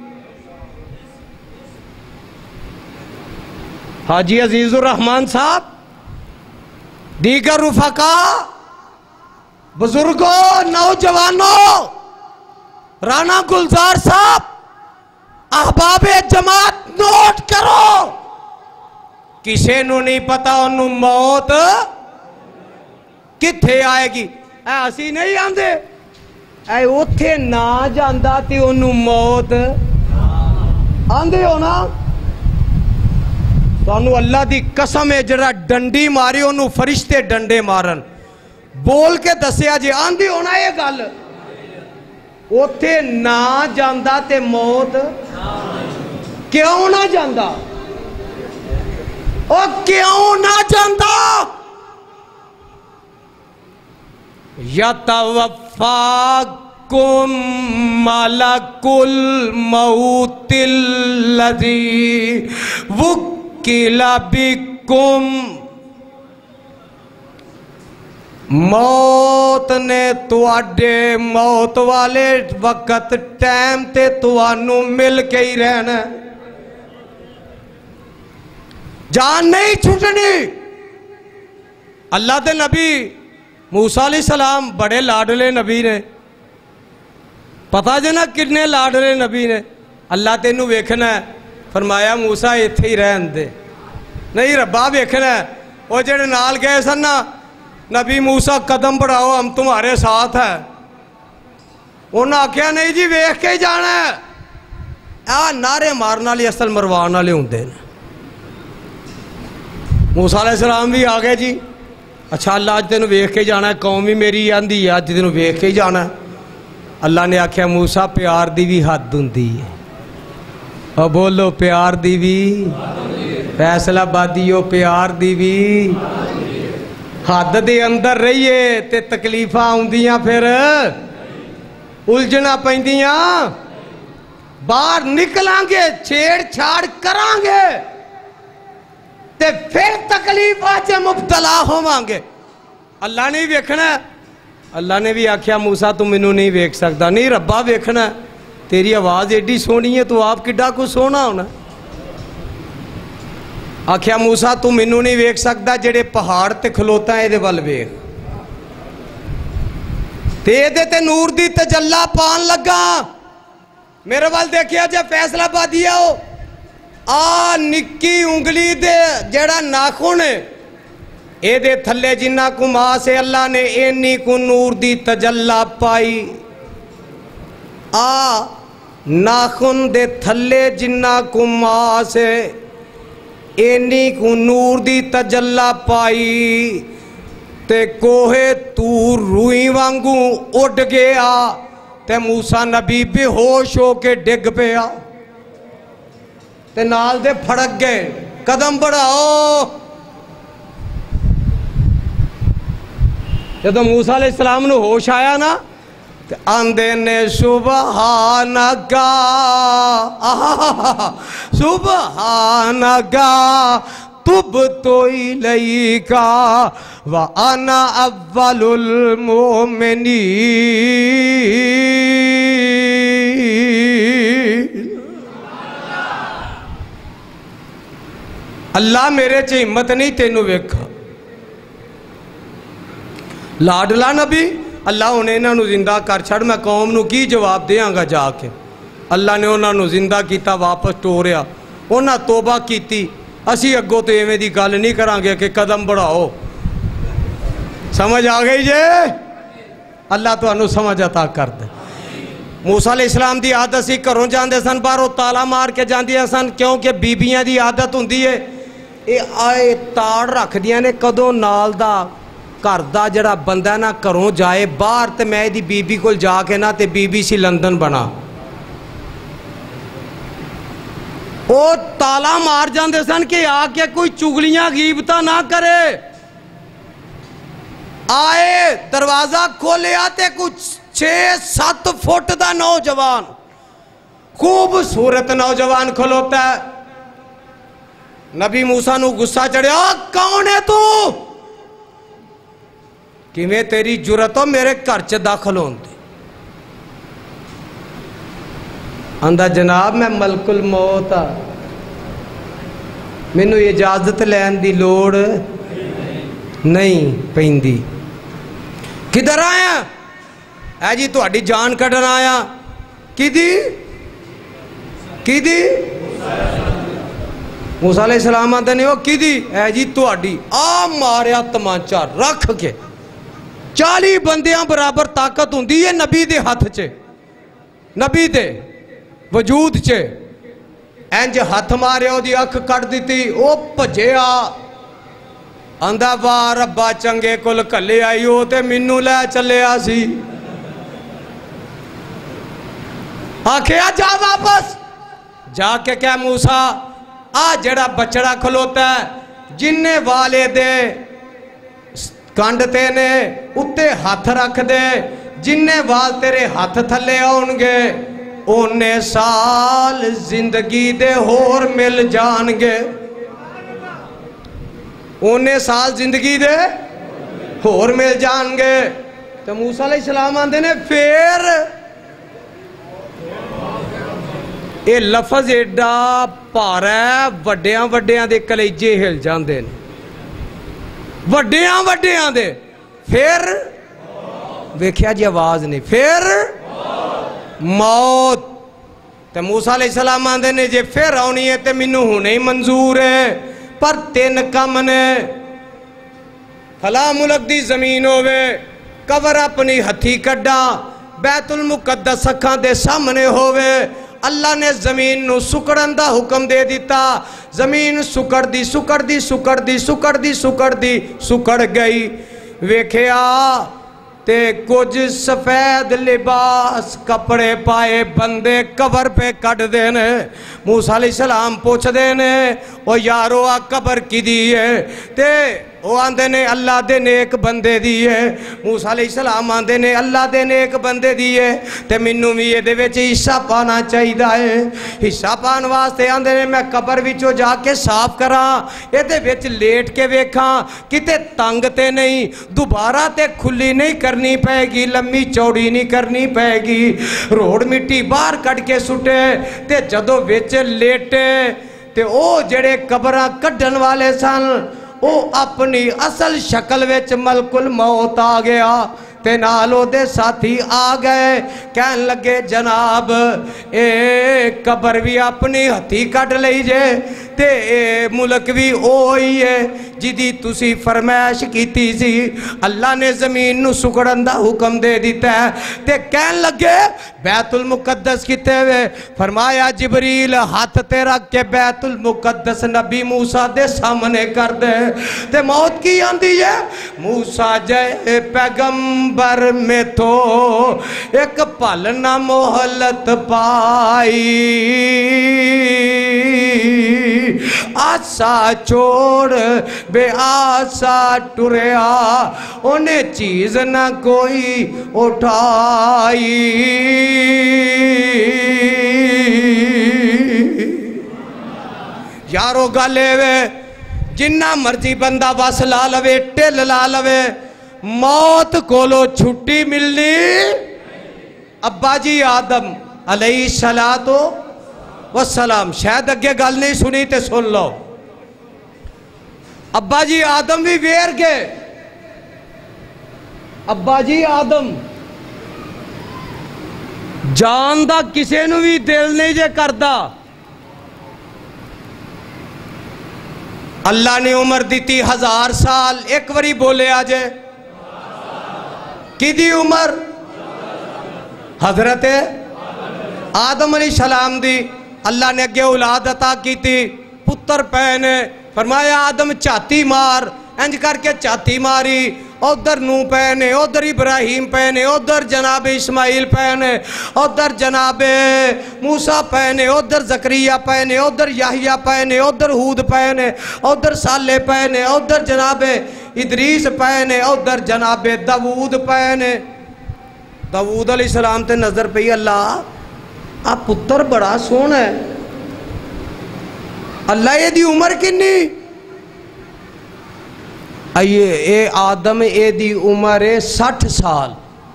حاجی عزیز الرحمان صاحب، دیگر رفقا، بزرگوں، نوجوانوں، رانا گلزار صاحب، احباب جماعت، نوٹ کرو، کسے نو نہیں پتا انہوں موت کتھے آئے گی۔ اے اسی نہیں آندے، اے اتھے نہ جاندہ تی انہوں موت آندے ہو نا۔ تو انہوں اللہ دی قسم ہے جڑا ڈنڈی ماری انہوں فرشتے ڈنڈے مارن، بول کے دسیا جی آندے ہونا یہ گل۔ اتھے نہ جاندہ تے موت کیوں نہ جاندہ؟ او کیوں نہ جاندہ؟ یَتَوَفَّاکُم مَلَکُ الْمَوْتِ الَّذِی وُکِّلَ بِکُم۔ موت نے تو اڈے موت والے وقت ٹائم تے تو انو مل کے ہی رہنا، جان نہیں چھٹنی۔ اللہ دے نبی موسیٰ علیہ السلام بڑے لاڈلے نبی نے، پتہ جنا کتنے لاڈلے نبی نے۔ اللہ تینوں ویکھنا ہے، فرمایا موسیٰ اتھے ہی رہن دے، نہیں ربا ویکھنا ہے۔ وہ جڑے نال گئے سن نا، نبی موسیٰ قدم بڑھاؤ ہم تمہارے ساتھ ہیں، انہوں نے کہا نہیں جی ویکھ کے ہی جانا ہے۔ آہ نعرے مارنا لی اصل مروانا لے ہوندے نا۔ موسیٰ علیہ السلام بھی آگئے جی، اچھا اللہ آج تینوں ویکھ کے جانا ہے، قومی میری آندھی ہے آج تینوں ویکھ کے ہی جانا ہے۔ اللہ نے آکھیا موسیٰ پیار دی بھی حد ہوندی ہے، اور بولو پیار دی بھی، فیصلہ بادیو پیار دی بھی حد دے اندر رہیے تے تکلیفہ ہوندیاں پھر الجھنا پہندیاں، باہر نکلیں گے چھیڑ چھاڑ کریں گے تے پھر تکلیف آچے مبتلا ہوواں گے۔ اللہ نے بھی ویکھنا ہے، اللہ نے بھی آکھیا موسیٰ تم انہوں نہیں ویکھ سکتا، نہیں ربا ویکھنا ہے، تیری آواز ایڈی سونی ہے تو آپ کڈا کو سونا ہونا۔ آکھیا موسیٰ تم انہوں نہیں ویکھ سکتا جڑے پہاڑ تے کھلوتا ہے دے وال ویکھ، تے دے تے نور دی تجلہ پان لگا، میرے وال دیکھیا جے فیصلہ بادیا ہو، آ نکی انگلی دے جڑا ناخن ہے، اے دے تھلے جنہ کو ماں سے اللہ نے اینی کو نور دی تجلہ پائی، آ ناخن دے تھلے جنہ کو ماں سے اینی کو نور دی تجلہ پائی، تے کوہے تور روئی وانگوں اڑ گیا، تے موسیٰ نبی بے ہوش ہو کے ڈگ پیا، تے نال دے پھڑک گئے، قدم بڑھاؤ۔ جب موسیٰ علیہ السلام نے ہوش آیا نا، تے آندے نے سبحانکا سبحانکا تبتو الیکا وانا اول المؤمنین۔ اللہ میرے چ ہمت نہیں تینوں ویکھا، ਲਾਡਲਾ ਨਬੀ ਅੱਲਾ ਹੁਣ ਇਹਨਾਂ ਨੂੰ ਜ਼ਿੰਦਾ ਕਰ ਛੱਡ ਮੈਂ ਕੌਮ ਨੂੰ ਕੀ ਜਵਾਬ ਦੇਵਾਂਗਾ ਜਾ ਕੇ ਅੱਲਾ ਨੇ ਉਹਨਾਂ ਨੂੰ ਜ਼ਿੰਦਾ ਕੀਤਾ ਵਾਪਸ ਟੋਰਿਆ ਉਹਨਾਂ ਤੋਬਾ ਕੀਤੀ ਅਸੀਂ ਅੱਗੋਂ ਤੋਂ ਐਵੇਂ ਦੀ ਗੱਲ ਨਹੀਂ ਕਰਾਂਗੇ ਕਿ ਕਦਮ बढ़ाओ ਸਮਝ ਆ ਗਈ ਜੇ ਅੱਲਾ ਤੁਹਾਨੂੰ ਸਮਝ عطا ਕਰ ਦੇ मूसा अलैहिस्सलाम ਦੀ ਆਦਤ ਸੀ ਘਰੋਂ ਜਾਂਦੇ ਸਨ ਬਾਹਰੋਂ ਤਾਲਾ ਮਾਰ ਕੇ ਜਾਂਦੀਆਂ ਸਨ ਕਿਉਂਕਿ ਬੀਬੀਆਂ ਦੀ ਆਦਤ ਹੁੰਦੀ ਏ ਇਹ ਆਏ ਤਾੜ ਰੱਖਦੀਆਂ ਨੇ ਕਦੋਂ ਨਾਲ ਦਾ ਘਰ ਦਾ ਜਿਹੜਾ ਬੰਦਾ ਨਾ ਘਰੋਂ ਜਾਏ ਬਾਹਰ ਤੇ ਮੈਂ ਇਹਦੀ ਬੀਬੀ ਕੋਲ ਜਾ ਕੇ ਨਾ ਤੇ ਬੀਬੀਸੀ ਲੰਡਨ ਬਣਾ ਉਹ ਤਾਲਾ ਮਾਰ ਜਾਂਦੇ ਸਨ ਕਿ ਆ ਕੇ ਕੋਈ ਚੁਗਲੀਆਂ ਗੀਬਤਾਂ ਨਾ ਕਰੇ आए दरवाजा खोलिया ते कुछ छे सत्त फुट दा नौजवान खूबसूरत नौजवान खलोता है नबी मूसा नू गुस्सा चढ़िया कौन है तू किवें तेरी जुरत हो मेरे घर च दाखल होन दी आंदा जनाब मैं मलकुल मौत आ मैनू इजाजत लैन दी लोड़ नहीं पैंदी किधर आया है जी तुहाडी जान कढ़न आया किदी किदी मूसा अलैहिस्सलाम आंदे ने ओ किदी है जी तुहाडी आ मारिया तमाचा रख के चाली बंदियां बराबर ताकत हुंदी है नबी दे हथ च नबी दे वजूद च इंज हथ मारे ओदी अख कट दिती ओ भजया आंदा वाह रब्बा चंगे कुल घले आई हो ते मैनू लै चलिया सी आखिया जा वापस जाके क्या मूसा आ जड़ा बछड़ा खलोता है जिन्ने वाले दे कंड ते ने उत्ते हाथ रख दे जिन्ने वाल तेरे हाथ थले आउणगे ओने साल जिंदगी दे होर मिल जाणगे ओने साल जिंदगी दे होर मिल जाएंगे तो मूसा अलैहिस्सलाम आंदे ने फिर ये लफज एडा भारा वड्डियां वड्डियां दे कलेजे हिल जांदे ने वड्डियां वड्डियां दे फिर वेख्या जी आवाज नहीं फिर मौत तो मूसा अलैहिस्सलाम आंदे ने जे फिर आउणी है तो मैनू हुणे ही मंजूर है पर तीन कम ने फला मुल्क दी जमीन होवे कवर अपनी हथी कड्डा बैतुल मुकद्दस अखां दे सामने होवे अल्लाह ने जमीन नू सुकड़न दा हुक्म दे दिता जमीन सुकड़ दी सुकड़ दी सुकड़ दी सुकड़ दी सुकड़ दी सुकड़ गई वेख्या ते कुछ सफेद लिबास कपड़े पाए बंदे कबर पे कट देने मूसा अलैहिस्सलाम पूछते ने ओ यारो आ कबर किदी है ते वो आंदे ने अल्लाह दे नेक बंदे दी है मूसा अलैहिस्सलाम आंदे ने अल्लाह दे नेक बंदे दी है ते मैनू भी इहदे विच हिस्सा पाना चाहिदा है हिस्सा पान वास्ते आंदे ने मैं कबर विचों जाके साफ करा इहदे विच लेट के वेखां किते तंग ते नहीं दोबारा ते खुली नहीं करनी पैगी लम्मी चौड़ी नहीं करनी पैगी रोड़ मिट्टी बाहर कट के सुटे ते जदों विच लेटे ते ओ जेड़े कबरां कड्ढन वाले सन वो अपनी असल शक्ल विच मलकुल मौत आ गया ते नाल ओदे साथी आ गए कहन लगे जनाब ए कबर भी अपनी हथी कट लई जे ते ए मुल्क भी ओही है जिदी तुसी फरमाइश कीती सी अल्लाह ने जमीन नू सुकड़न दा हुक्म दे दिता है ते कहन लगे बैतुल मुकद्दस किथे वे फरमाया जिबरील हाथ ते रख के बैतुल मुकद्दस नबी मूसा दे सामने कर दे ते मौत की आंदी है मूसा जय पैगंबर में तो एक पल ना मोहलत पाई आसा छोड़ बे आसा टुरया उन्हें चीज न कोई उठाई यारो गल वे जिन्ना मर्जी बंदा बस ला लवे ढिल ला लवे मौत कोलो छुट्टी मिलनी अब्बा जी आदम अलैहि सलातो वसलाम शायद अगे गल नहीं सुनी तो सुन लो अब्बा जी आदम भी वेर गए ابا جی آدم جان دا کسے نو بھی دل نہیں جے کردا اللہ نے عمر دیتی ہزار سال ایک وری بولے آجے کی دی عمر حضرت آدم علیہ السلام دی اللہ نے اگے اولاد عطا کی تھی پتر پہنے فرمایا آدم چاتی مار انج کر کے چاتی ماری ادھر نو پہنے ادھر ابراہیم پہنے ادھر جناب اسماعیل پہنے ادھر جناب موسیٰ پہنے ادھر زکریہ پہنے ادھر یحییٰ پہنے ادھر ہود پہنے ادھر صالح پہنے ادھر جناب ادریس پہنے ادھر جناب داود پہنے داود علیہ السلام تے نظر پہ اللہ آپ پتر بڑا سونا ہے اللہ یہ دی عمر کنی آئیے اے آدم اے دی عمر سٹھ سال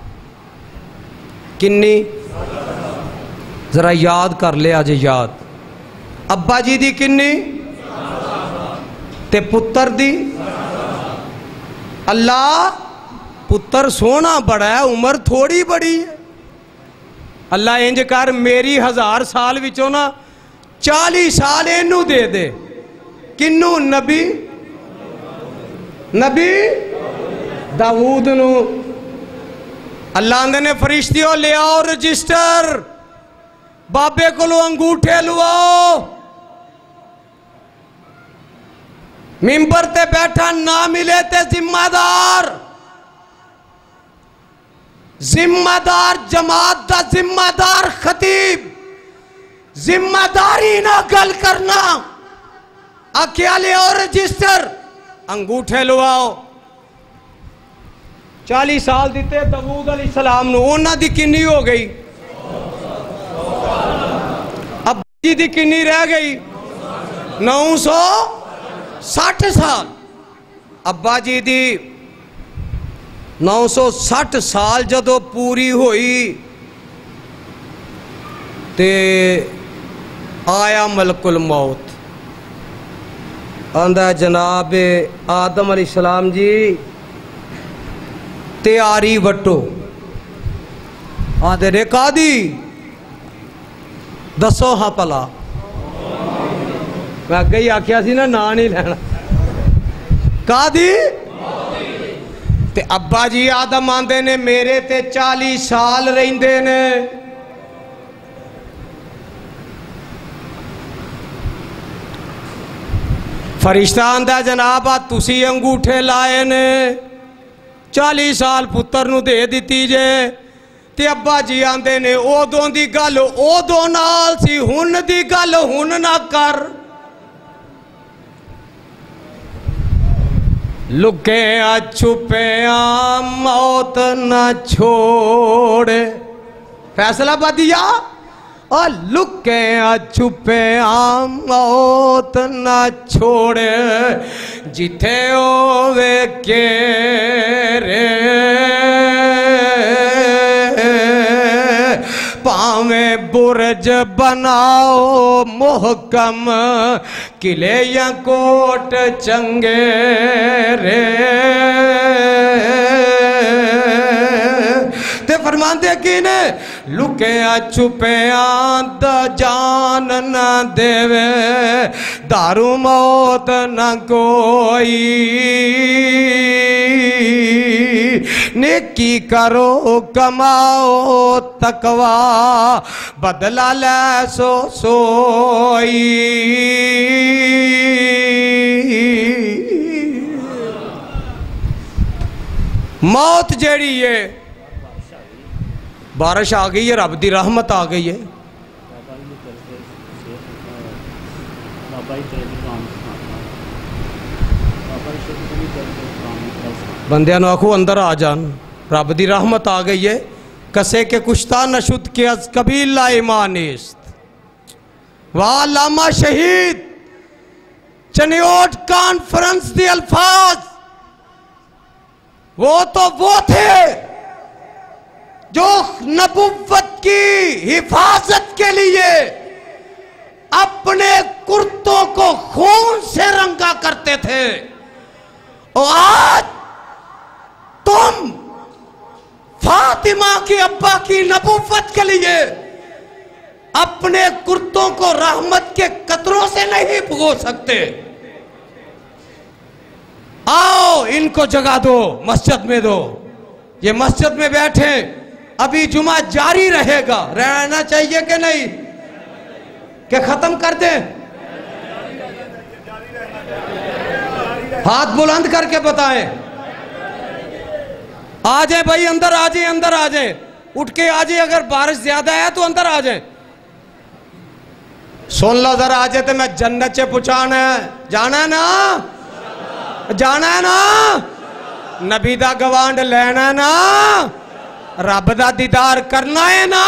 کنی ذرا یاد کر لے آج یاد ابا جی دی کنی تے پتر دی اللہ پتر سونا بڑا ہے عمر تھوڑی بڑی ہے اللہ انج کر میری ہزار سال وچوں نا چالی سال اینو دے دے کنو نبی نبی داود نو اللہ اندھے نے فرشتیوں لے آؤ رجسٹر بابے کو لو انگوٹھے لو آؤ ممبر تے بیٹھا نہ ملے تے ذمہ دار ذمہ دار جماعت دا ذمہ دار خطیب ذمہ داری نہ گل کرنا آکیا لے آؤ رجسٹر انگوٹھے لو آؤ چالی سال دیتے داود علیہ السلام نو اونا دی کنی ہو گئی اب جی دی کنی رہ گئی نو سو ساٹھ سال ابا جی دی نو سو ساٹھ سال جدو پوری ہوئی تے آیا ملک الموت آندہ جناب آدم علیہ السلام جی تیاری وٹو آندھے رے قادی دسو ہاں پلا میں گئی آکھیا سی نا نا نہیں لینا قادی تے ابا جی آدم آندھے نے میرے تے چالی سال رہندے نے فرشتہ آندہ جناب تسی انگوٹھے لائے نے چالی سال پتر نو دے دیتی جے تے ابا جی آندے نے او دون دی گل او دو نال سی ہن دی گل ہن نہ کر لکیاں چھپیاں موت نہ چھوڑے فیصلہ بدیا اور لکیاں چھپیاں موت نہ چھوڑے جتھے ہووے کیرے پاویں برج بناؤ محکم قلعے یا کوٹ چنگے رے تے فرمان دے کی نے لکیاں چھپیاں دا جان نہ دیوے دارو موت نہ کوئی نیکی کرو کماؤ تقوی بدلہ لے سو سوئی موت جیڑی ہے بارش آ گئی ہے رب دی رحمت آ گئی ہے بندیاں نو آکھو اندر آ جان رب دی رحمت آ گئی ہے کسے کے کشتا نشد کے از قبیل لا ایمانیست وعلامہ شہید چنیوٹ کانفرنس دی الفاظ وہ تو وہ تھے جو نبوت کی حفاظت کے لیے اپنے کرتوں کو خون سے رنگا کرتے تھے اور آج تم फातिमा की अब्बा की नबूवत के लिए अपने कुर्तों को रहमत के कतरों से नहीं भिगो सकते। आओ इनको जगा दो, मस्जिद में दो। ये मस्जिद में बैठे, अभी जुमा जारी रहेगा, रहना चाहिए कि नहीं, कि खत्म कर दें? हाथ बुलंद करके बताएं। आ जाए भाई, अंदर आ जाए, अंदर आ जाए, उठ के आ जाए। अगर बारिश ज्यादा है तो अंदर आ जाए। सुन लो जरा, आ जाए तो मैं जन्नत से पुछाना है, जाना है ना, जाना है ना, नबी दा गवांड लेना है ना, रब दा दीदार करना है ना।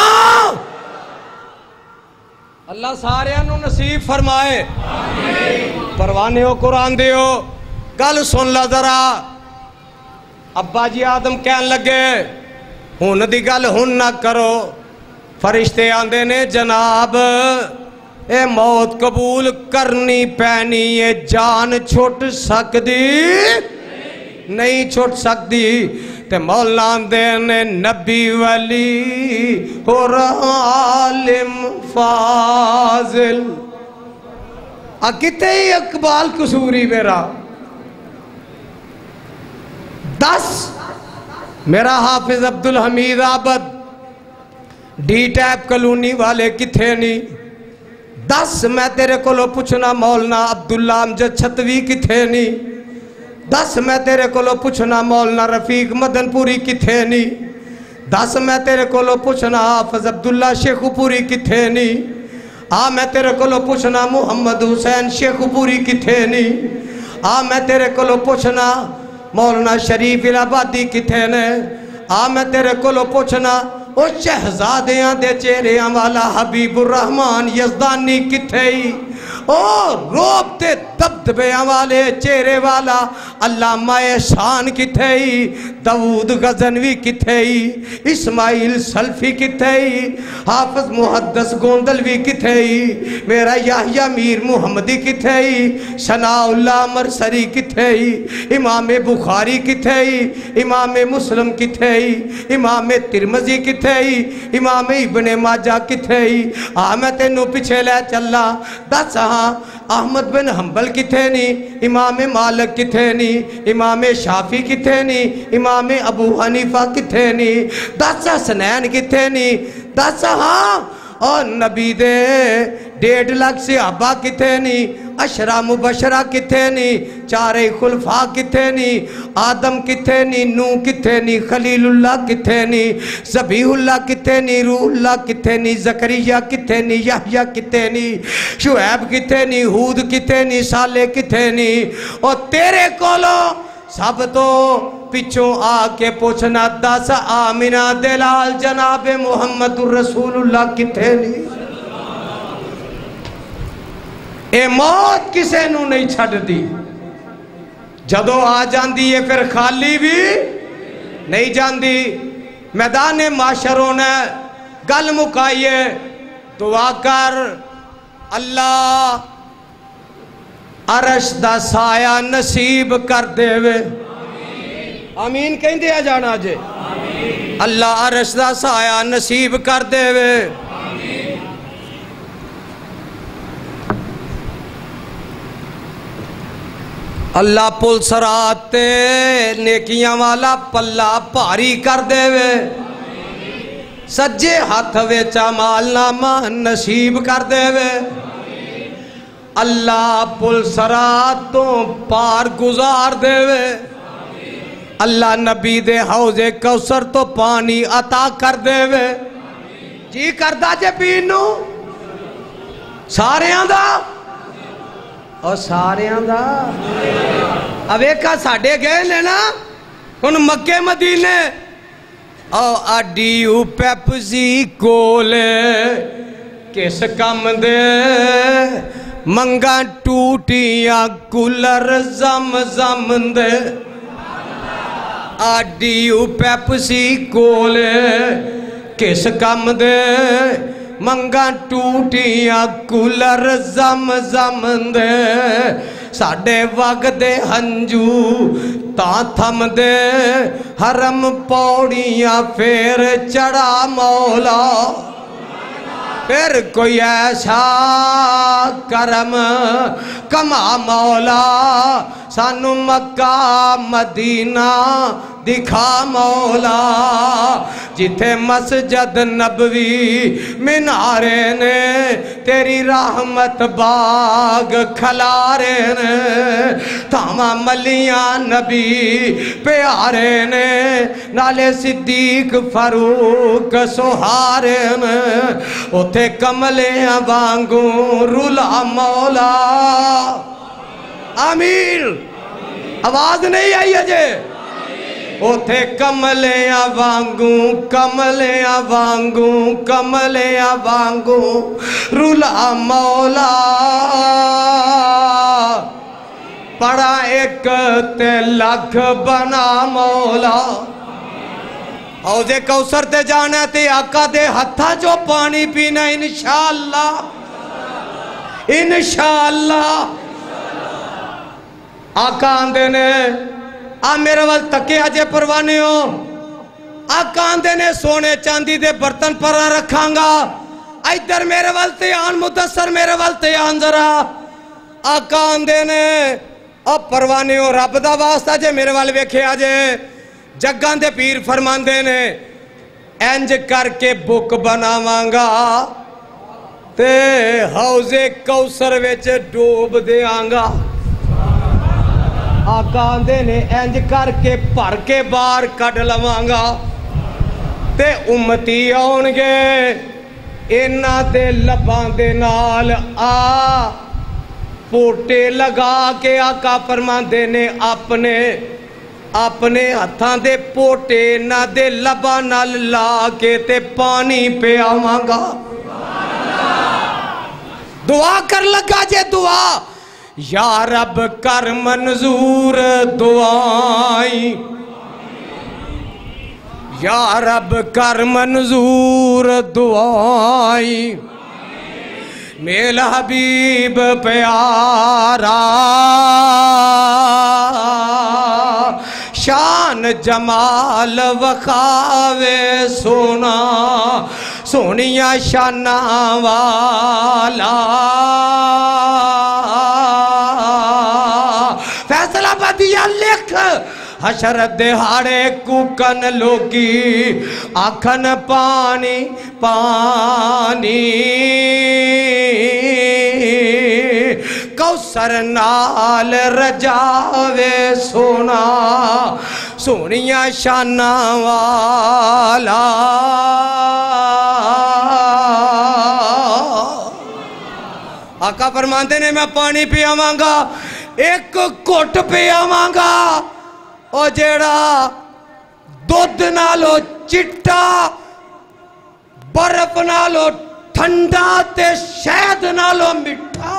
अल्लाह सारे नू नसीब फरमाए। परवाने हो कुरान दे हो। गल सुन ला जरा। अब्बा जी आदम कहन लगे हुन दी गल हुन ना करो। फरिश्ते आंदे ने जनाब ए मौत कबूल करनी पैनी, ये जान छुट सकदी नहीं छुट सकदी। ते मौला आंदे ने नबी वली और आलिम फाजिल। आ किते ही इकबाल कसूरी मेरा दस। मेरा हाफिज अब्दुल हमीद आबद डी टैप कलोनी वाले किथे नहीं। दस मैं तेरे को पुछना मौलना अब्दुल्ला अमजद छतवी किथे नहीं। दस मैं तेरे को पुछना मौलना रफीक मदनपुरी किथे नहीं। दस मैं तेरे को पुछना हाफिज अब्दुल्ला शेखुपुरी किथे नहीं। आ मैं तेरे को पुछना मुहम्मद हुसैन शेखुपुरी किथे नहीं। आ मैं तेरे को पुछना मौलाना शरीफ इलाहाबादी किथे ने। आ मैं तेरे को पुछना ओ शहजादियां दे चेहरियां वाला हबीबुर रहमान यजदानी किथे ही। ओ रोब ते दबदबियां वाले चेहरे वाला अल्लामा एहसान किथे ही। दाऊद गजनवी किथे ही। इस्माइल सल्फी किथे ही। हाफिज मुहद्दस गोंदलवी किथे ही। मेरा याहिया मीर मुहम्मदी किथे ही। सनाउल्लाह अमरसरी किथे ही। इमाम बुखारी किथे ही। इमाम मुस्लिम किथे ही। इमाम तिरमिज़ी किथे ही। इमाम इब्ने माजा किथे ही। आ मैं तेनू पिछे ले चला। दस हाँ अहमद बिन हंबल किथे नी। इमाम मालिक किथे नी। इमाम शाफी किथे नी। इमाम अबू हनीफा किथे नी। दस हसनैन किथे नी। दस हाँ और नबी दे डेढ़ लाख सहाबा किथे नी। अशरा मुबशरा किथे नी। चारे खुलफा किथे नी। आदम किथे नी। नू किथे नी। खलीलुल्लाह किथे नी। ज़बीहुल्लाह किथे नी। रूहुल्लाह किथे नी। ज़करिया किथे नी। यहया किथे नी। शुएब किथे नी। हूद किथे नी। साले किथे नी। और तेरे कोलो सब तो पिछों आके पूछना दस आमिना दिलाल जनाब मुहम्मदुर रसूलुल्लाह किथे नी। ए मौत किसे नू नहीं छड्डदी। जदों आ जांदी है फिर खाली भी नहीं जांदी। मैदान माशर होना गल मुकाइए। दुआ कर अल्लाह अरश दा साया नसीब कर देवे। आमीन कहंदे आ जाना जे। अल्लाह अरश दा साया नसीब कर देवे। अल्लाह पुल सरात ते नेकियां वाला पल्ला भारी कर देवे। सज्जे हाथ विच मालनामा नसीब कर देवे। अल्लाह पुल सरात तो पार गुजार देवे। अल्लाह नबी दे हौजे कौसर तो पानी अता कर देवे। जी करदा जे पीन नू सारियां दा और सारियां दा। अवेका साडे गए ने ना हुण मक्के मदीने और आडी पैपसी कोले किस कम दे मंगा टूटियां कूलर जम जम दे। आडी पैपसी कोले किस कम दे मंगा टूटियां कूलर जम जम दे। साडे वगदे हंजू तां थमदे हरम पौड़ियां फिर चढ़ा मौला फिर कोई ऐसा करम कमा मौला सानू मक्का मदीना दिखा मौला जिथे मस्जिद नबवी मीनारे ने तेरी रहमत बाग खलारे ने थामा मलियां नबी प्यारे ने नाले सिद्दीक फारूक सुहारे ने उथे कमलियां वांगू रुला मौला आमीर आवाज नहीं आई अजे उथे कमलियां वांगू कमलियां वांगू कमलियां वांगू रुला मौला पड़ा एक ते लख बना मौला हौजे कौसर ते जाना ते आका दे हत्था जो पानी पीना इंशाअल्लाह इंशाअल्लाह आका आंदे ने आ मेरे वाल तके अजे परवाने हो आका आंदे ने सोने चांदी दे बर्तन पर रखांगा इधर मेरे वाल ते आन मुदस्सर मेरे वाल ते आन जरा आका आंदे ने अब परवाने हो रब दा वास्ता जे मेरे वाल वेखे अजे जग्गां दे पीर फरमांदे ने इंज करके बुक बनावांगा ते हौजे कौसर विच डूब देआंगा आका आंदे ने इंज करके भर के बाहर कढ लवांगा ते उम्मती आउणगे इन्हां दे लबां दे नाल आ पोटे लगा के आका फरमांदे ने अपने अपने हत्थां दे पोटे इन्हां दे लबां नाल ला के ते पानी पियावांगा दुआ कर लगा जे दुआ या रब कर मंजूर दुआई या रब कर मंजूर दुआई मेरा हबीब प्यारा शान जमाल वखावे सोना सोनिया शाना वाला फैसला बदिया लिख हशर दिहाड़े कुकन लोगी आखन पानी पानी कौसर नाल रजावे सोना सोनिया शाना वाला आका फरमाते ने मैं पानी पियावांगा एक घुट पियावांगा और जेड़ा दुध नालो चिट्टा बर्फ नालो ठंडा ते शहद नालो मिठा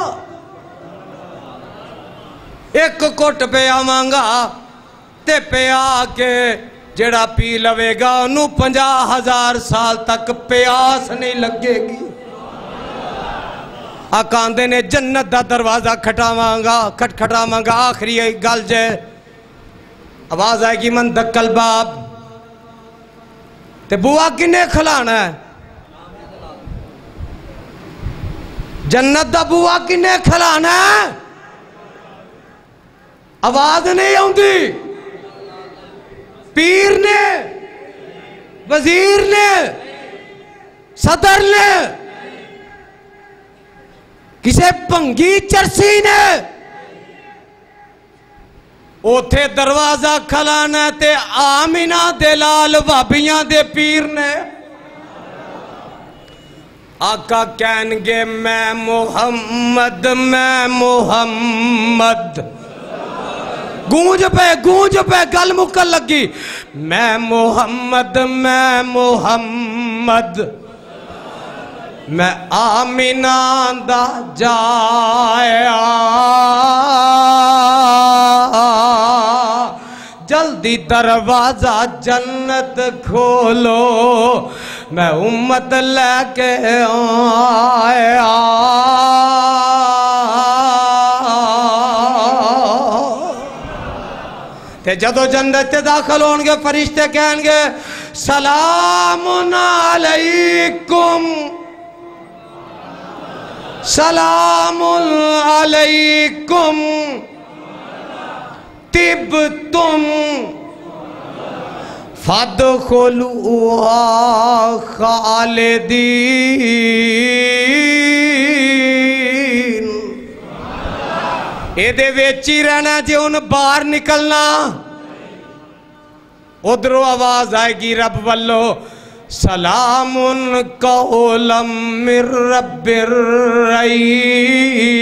एक घुट पियावांगा ते पिया के जेड़ा पी लवेगा उन्होंने पंजा हजार साल तक प्यास नहीं लगेगी आकांदे ने जन्नत दा दरवाजा खटावांगा खटखटावांगा आखिरी गल जे आवाज आएगी मन दक्कल बाब ते बुआ किने खिलाना है जन्नत दा बुआ किने खिलाना है आवाज नहीं आउंदी पीर ने वजीर ने सदर ने किसे भंगी चरसी ने उथे दरवाजा खलाना ते आमिना दे लाल भाबियां दे पीर ने आका कहनगे मैं मुहम्मद मैं मुहम्मद गूंज पे गूंज पे गल मुकल लगी मैं मुहम्मद मैं मुहम्मद मैं आमिना दा जाया जल्दी दरवाजा जन्नत खोलो मैं उम्मत लेके आया تے جدو جنت تے داخل ہون گے فرشتے کہیں گے سلام علیکم سلام علیکم طبتم فادخلوها خالدین. اے دے ویچی رہنا جے ان باہر نکلنا. ادھروں آواز آئے گی رب والو سلام قولا من رب الرحیم.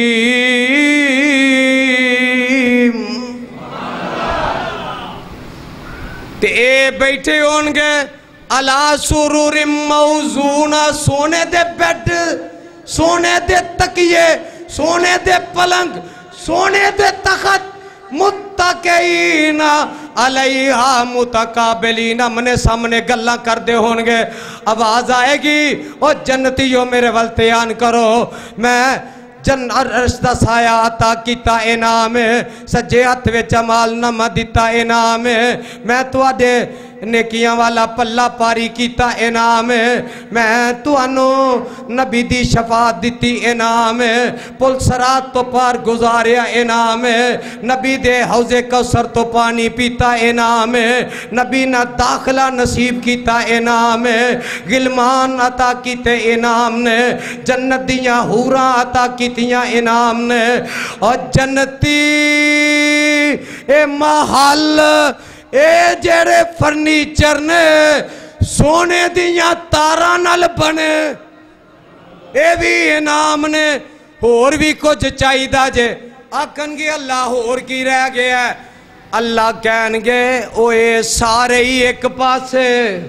تے اے بیٹھے ہونگے علا سرور موزونہ سونے دے بیڈ سونے دے تکیے سونے دے پلنگ سونے دے تخت متقین علیہا متقابلین منے سامنے گلہ کر دے ہونگے. آواز آئے گی او جنتیوں میرے والتیان کرو میں جن عرش دا سایہ عطا کیتا انعام سجے ہتھ وچ جمال نامہ دیتا انعام میں تو آدھے نیکیاں والا پلہ پاری کیتا انعام میں تو انو نبی دی شفاعت دیتی انعام پل سرات تو پار گزاریا انعام نبی دے حوض کوثر تو پانی پیتا انعام نبی نہ داخلہ نصیب کیتا انعام غلمان عطا کیتے انعام نے جنت دیاں حوراں عطا کیتیاں انعام نے اور جنتی اے محل اے جڑے فرنیچر نے سونے دیاں تاراں نال بنے اے بھی انعام نے اور بھی کچھ چاہی دا جے آکھن گے اللہ اور کی رہ گیا ہے اللہ کہن گے او اے سارے ہی ایک پاسے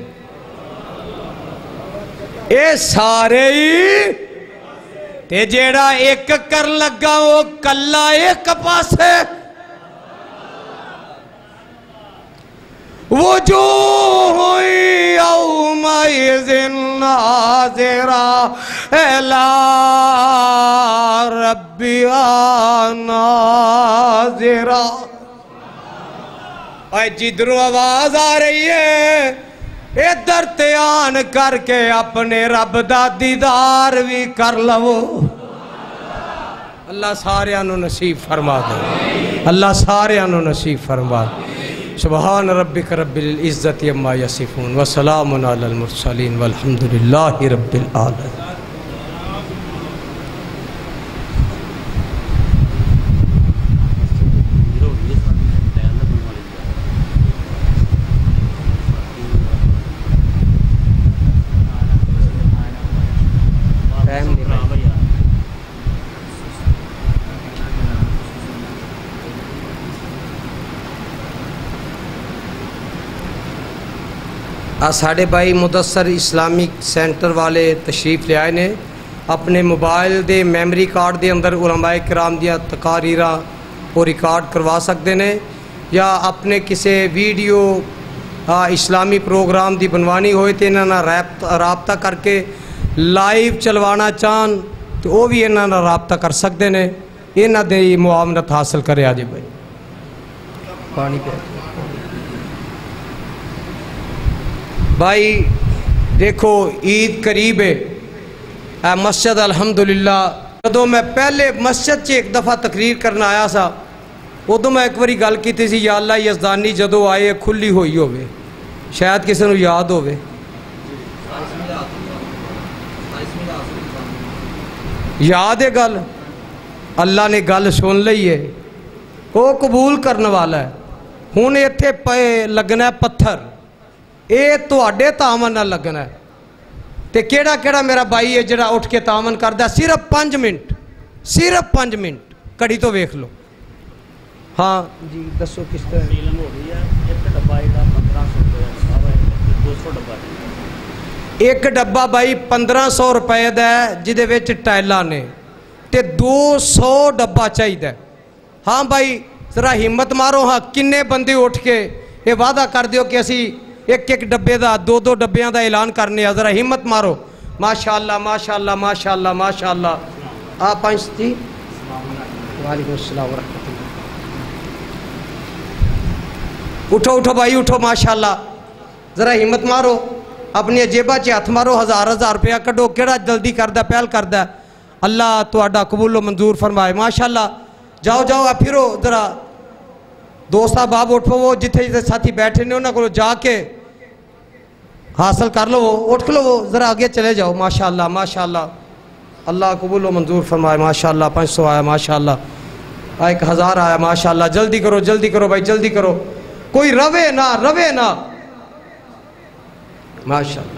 اے سارے ہی تے جیڑا ایک کر لگا وہ کلا ایک پاسے وجوہ یومئذ ناظرہ الی ربہا ناظرہ. اے جدروں آواز آ رہی ہے ادھر تیان کر کے اپنے رب دا دیدار بھی کر لو. اللہ سارے انو نصیب فرما دے اللہ سارے انو نصیب فرما دے. سبحان ربک رب العزت عما یصفون وسلام علی المرسلین والحمدللہ رب العالمین. ساڑھے بھائی مدثر اسلامک سینٹر والے تشریف لے آئے نے اپنے موبائل دے میمری کارڈ دے اندر علماء کرام دیا تقاریراں کو ریکارڈ کروا سکتے ہیں یا اپنے کسی ویڈیو اسلامی پروگرام دی بنوانی ہوئے تھے انہاں رابطہ کر کے لائیو چلوانا چاہن تو وہ بھی انہاں رابطہ کر سکتے ہیں. انہاں دے معاونت حاصل کرے آجے بھائی پانی پہ بھائی دیکھو عید قریب ہے مسجد الحمدللہ. جدو میں پہلے مسجد چے ایک دفعہ تقریر کرنا آیا سا ادو میں ایک باری گل کی تھی سی یا اللہ یزدانی جدو آئے کھلی ہوئی ہوئے شاید کسی نے یاد ہوئے یاد ہے گل اللہ نے گل سن لئی ہے وہ قبول کرنے والا ہے. ہوں اتنے پے لگنا ہے پتھر اے تو اڈے تامن نہ لگنا ہے تے کیڑا کیڑا میرا بھائی ہے جڑا اٹھ کے تامن کر دا صرف پانچ منٹ صرف پانچ منٹ کڑی تو ویکھ لو. ہاں جی دسو کس طرح نیلم ہو گئی ہے ایک ڈبہ ایڈا پندرہ سو روپے دو سو ڈبہ ایک ڈبہ بھائی پندرہ سو روپے دا ہے جدے وچ ٹائلاں نے تے دو سو ڈبہ چاہیے. ہاں بھائی ذرا ہمت مارو. ہاں کنے بندے اٹھ کے یہ وعدہ کر دیو کہ اسی ایک ایک ڈبے دا دو دو ڈبیاں دا اعلان کرنے ذرا ہمت مارو. ماشاءاللہ ماشاءاللہ ماشاءاللہ ماشاءاللہ. آپ پانچ تھی وعلیکم السلام ورحمۃ اللہ. اٹھو اٹھو بھائی اٹھو ماشاءاللہ ذرا ہمت مارو اپنی جیبہ چ ہاتھ مارو ہزار ہزار روپیہ کڈو کیڑا جلدی کردہ پہل کردہ اللہ تہاڈا قبول و منظور فرمائے ماشاءاللہ جاؤ جاؤ آپ پھرو ذرا دوست احباب اٹھو وہ جتھے جتھے ساتھی بیٹھے نے انہاں کو جا کے حاصل کر لو وہ اٹھ لو وہ ذرا آگے چلے جاؤ ماشاءاللہ ماشاءاللہ اللہ قبول و منظور فرمائے ماشاءاللہ پانچ سو آیا ماشاءاللہ ایک ہزار آیا ماشاءاللہ جلدی کرو جلدی کرو بھائی جلدی کرو کوئی روے نہ روے نہ ماشاءاللہ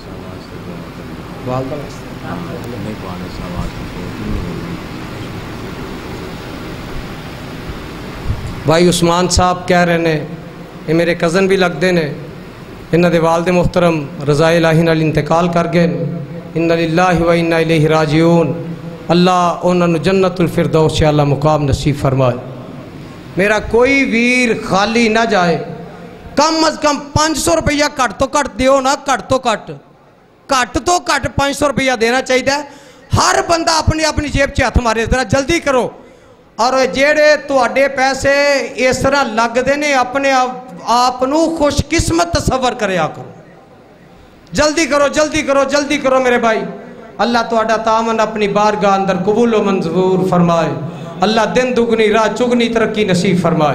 بھائی عثمان صاحب کہہ رہے نے یہ میرے کزن بھی لگ دے نے انہاں دے والد محترم رضائے الہی نال انتقال کر گئے ان للہ و انا الیہ راجعون اللہ انہاں نو جنت الفردوس سے اللہ مقام نصیب فرمائے میرا کوئی ویر خالی نہ جائے کم از کم پانچ سو روپیہ کٹ تو کٹ دیو نا کٹ تو کٹ کٹ تو کٹ پانچ سو روپیہ دینا چاہیے ہر بندہ اپنی اپنی جیب چ ہاتھ مارے ذرا جلدی کرو اور جیڑے تواڈے پیسے اس طرح لگ دے نے اپنے آپ نو خوش قسمت تصور کریا کرو جلدی کرو جلدی کرو جلدی کرو میرے بھائی اللہ تواڈا تعاون اپنی بارگاہ اندر قبول و منظور فرمائے اللہ دن دگنی رات چگنی ترقی نصیب فرمائے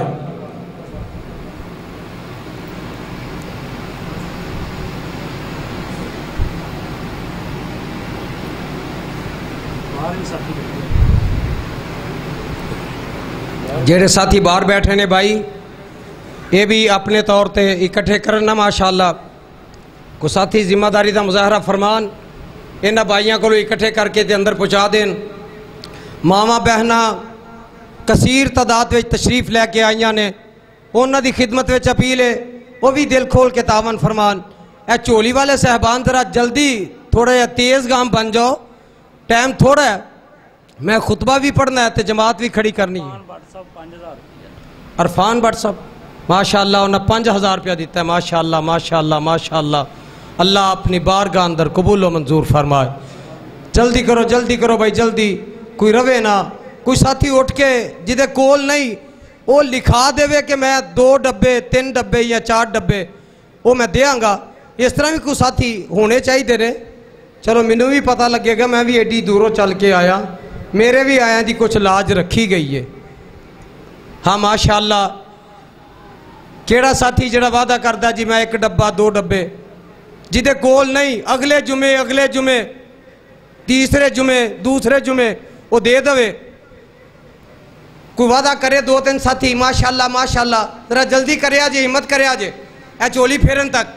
جیڑے ساتھی باہر بیٹھے نے بھائی یہ بھی اپنے طور تے اکٹھے کرنا ماشاءاللہ کو ساتھی ذمہ داری دا مظاہرہ فرمان انہاں بھائیاں کو اکٹھے کر کے دے اندر پہنچا دین ماما بہنا کثیر تعداد وچ تشریف لے کے آئیاں نے انہاں دی خدمت وچ اپیل ہے وہ بھی دل کھول کے تعاون فرمان اے چولی والے صاحبان ذرا جلدی تھوڑا یا تیز گام بن جاؤ ٹائم تھوڑا ہے میں خطبہ بھی پڑھنا ہے تے جماعت بھی کھڑی کرنی ہے عرفان بٹ صاحب ماشاءاللہ انہاں پانچ ہزار روپیہ دیتا ہے ماشاءاللہ ماشاءاللہ ماشاءاللہ اللہ اپنی بارگاہ اندر قبول و منظور فرمائے جلدی کرو جلدی کرو بھائی جلدی کوئی روے نہ کوئی ساتھی اٹھ کے جدے کول نہیں وہ لکھا دے وے کہ میں دو ڈبے تین ڈبے یا چار ڈبے وہ میں دیاں گا اس طرح بھی کوئی ساتھی ہونے چاہیے دے رہے چلو مینوں بھی پتہ لگے گا میں بھی ایڈی دوروں چل کے آیا میرے بھی آیا دی کچھ لاج رکھی گئی ہے ہاں ماشاءاللہ کیڑا ساتھی جڑا وعدہ کردا جی میں ایک ڈبہ دو ڈبے جدے کول نہیں اگلے جمعے اگلے جمعے تیسرے جمعے دوسرے جمعے وہ دے دوے کوئی وعدہ کرے دو تین ساتھی ماشاءاللہ ماشاءاللہ ذرا جلدی کرے آجے ہمت کرے آجے اے چولی پھیرن تک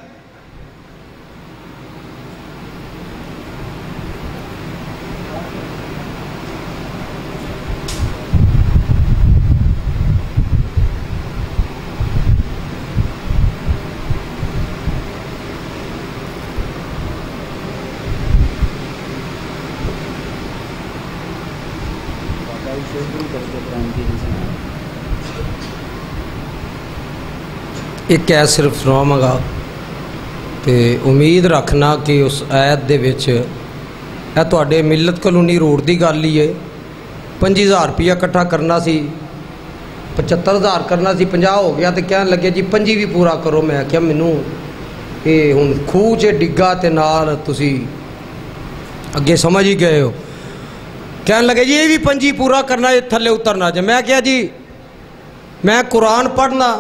ایک ہے صرف سناواں گا تے امید رکھنا کہ اس آیت دے وچ اے تواڈے ملت کالونی روڈ دی گل ہی ہے پنجی ہزار روپیہ کٹھا کرنا سی پچہتر ہزار کرنا سی پنجاہ ہو گیا تے کہن لگے جی پنجی بھی پورا کرو میں کیا مینوں یہ ہن خوہ چ ڈگا تے نال تسی اگے سمجھ ہی گئے ہو کہن لگے جی یہ بھی پنجی پورا کرنا ہے تھلے اترنا جائے میں کیا جی میں قرآن پڑھنا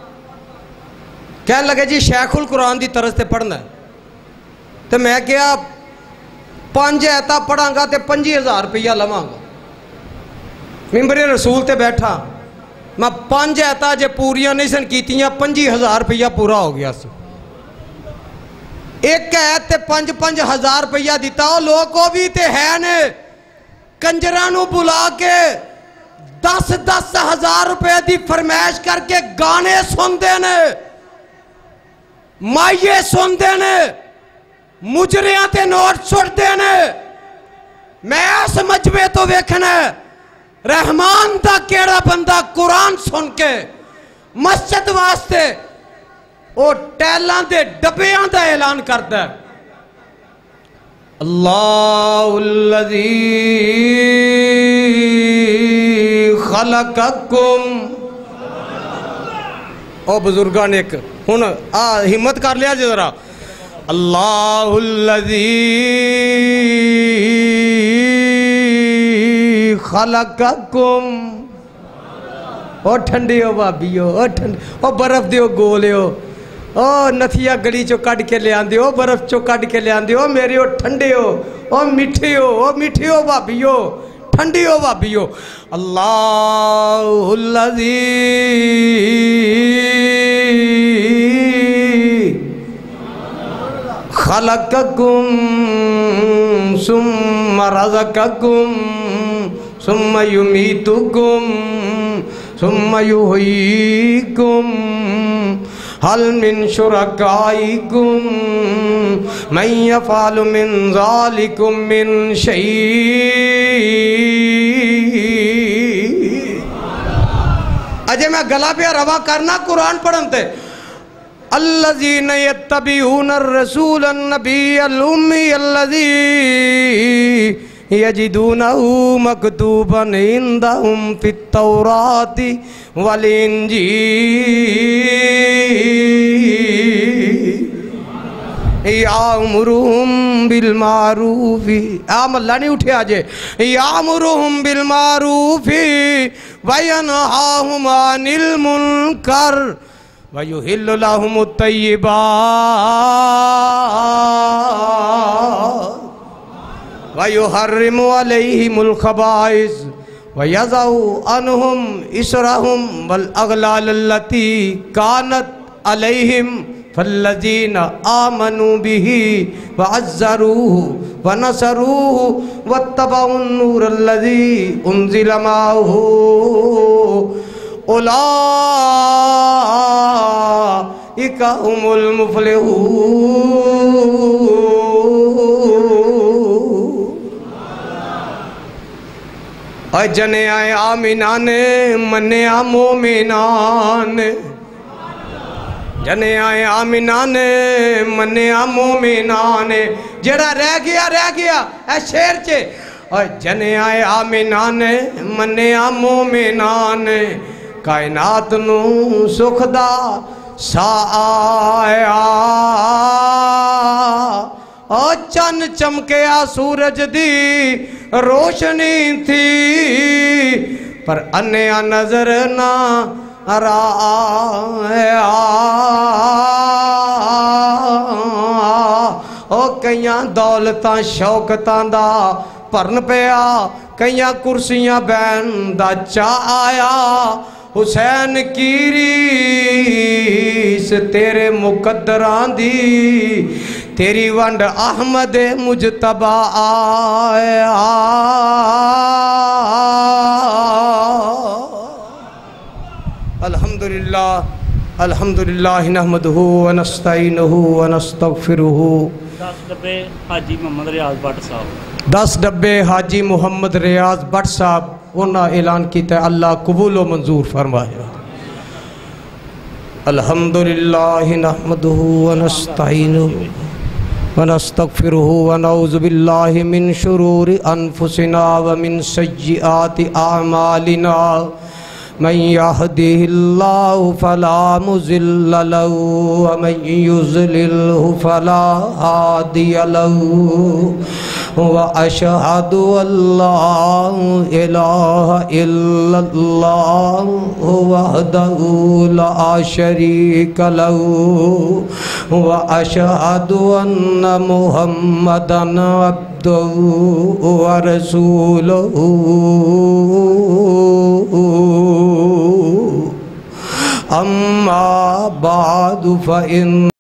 کہنے لگے جی شیخ القرآن دی طرز تے پڑھنا ہے تو میں کیا پانچ ایتا پڑھاں گا تے پنجی ہزار روپیہ لواں گا ممبر رسول تے بیٹھا میں پانچ ایتا جے پوریاں نہیں سن کیتیاں پنجی ہزار روپیہ پورا ہو گیا سی ایک ایت تے پانچ پانچ ہزار روپیہ دیتا ہو لوگ کو بھی تے ہے نے کنجرانو بلا کے دس دس ہزار روپے دی فرمائش کر کے گانے سن دینے مائیے سن دینے مجریاں تے نوٹ چھوٹ دینے میں اس مجمع تو ویکھنے رحمان دا کیڑا بندہ قرآن سن کے مسجد واسطے وہ ٹیلان دے ڈبیاں دا اعلان کرتا ہے اللہ الذی خلقکم او بزرگاں نے ایک ہن آ ہمت کر لیا جی ذرا اللہ الذی خلقکم او ٹھنڈے ہو بابیو او ٹھنڈے او برف دیو گولیو او نتھیا گڑی چو کٹ کے لے آندے ہو برف چو کٹ کے لے آندے ہو میرے ہو ٹھنڈے ہو او میٹھے ہو او میٹھے ہو بابیو ٹھنڈی ہو بابیو اللہ الذی خلقکم ثم رزقکم ثم یمیتکم ثم یحییکم حل من شرکائکم من یفعل من ذالکم من شیء اجے میں گلا پہ روا کرنا قرآن پڑھنتے الذین یتبعون الرسول النبی الامی الذی یجدونہ مکتوبا عندہم فی التوراۃ والانجیل یامرہم بالمعروف آم اللہ نہیں اٹھے آجے یامرہم بالمعروف وینہاہم عن المنکر وَيُحِلُّ لَهُمُ الطَّيِّبَاتِ وَيُحَرِّمُ عَلَيْهِمُ الْخَبَائِثَ وَيَضَعُ عَنْهُمْ إِصْرَهُمْ وَالْأَغْلَالَ الَّتِي كَانَتْ عَلَيْهِمْ فَالَّذِينَ آمَنُوا بِهِ وَعَزَّرُوهُ وَنَصَرُوهُ وَاتَّبَعُوا النُّورَ الَّذِي أُنزِلَ مَعَهُ اولئک هم المفلحون اے جنے آئے آمینان منیا مومنان جنے آئے آمینان منیا مومنان جڑا رہ گیا رہ گیا اے شیر چے اے جنے آئے آمینان منیا مومنان کائنات نو سکھ دا سا آیا او چن چمکیا سورج دی روشنی تھی پر انیا نظر نہ رایا او کئیاں دولتاں شوقتاں دا پرن پیا کئیاں کرسیاں بین دا چاہ آیا حسین کی ریس تیرے مقدران دی تیری ونڈ احمد مجتبہ آیا الحمدللہ الحمدللہ نحمدہ ونستعینہ ونستغفرہ دس ڈبے حاجی محمد ریاض بٹ صاحب دس ڈبے حاجی محمد ریاض بٹ صاحب انہاں اعلان کیتا ہے اللہ قبول و منظور فرمایا الحمدللہ نحمدہ ونستعینہ ونستغفرہ ونعوذ باللہ من شرور انفسنا ومن سیئات اعمالنا من يهده الله فلا مضل له ومن يضلله فلا هادي له وأشهد أن لا إله إلا الله وحده لا شريك له وأشهد أن محمدًا عبده ورسوله أما بعد فإن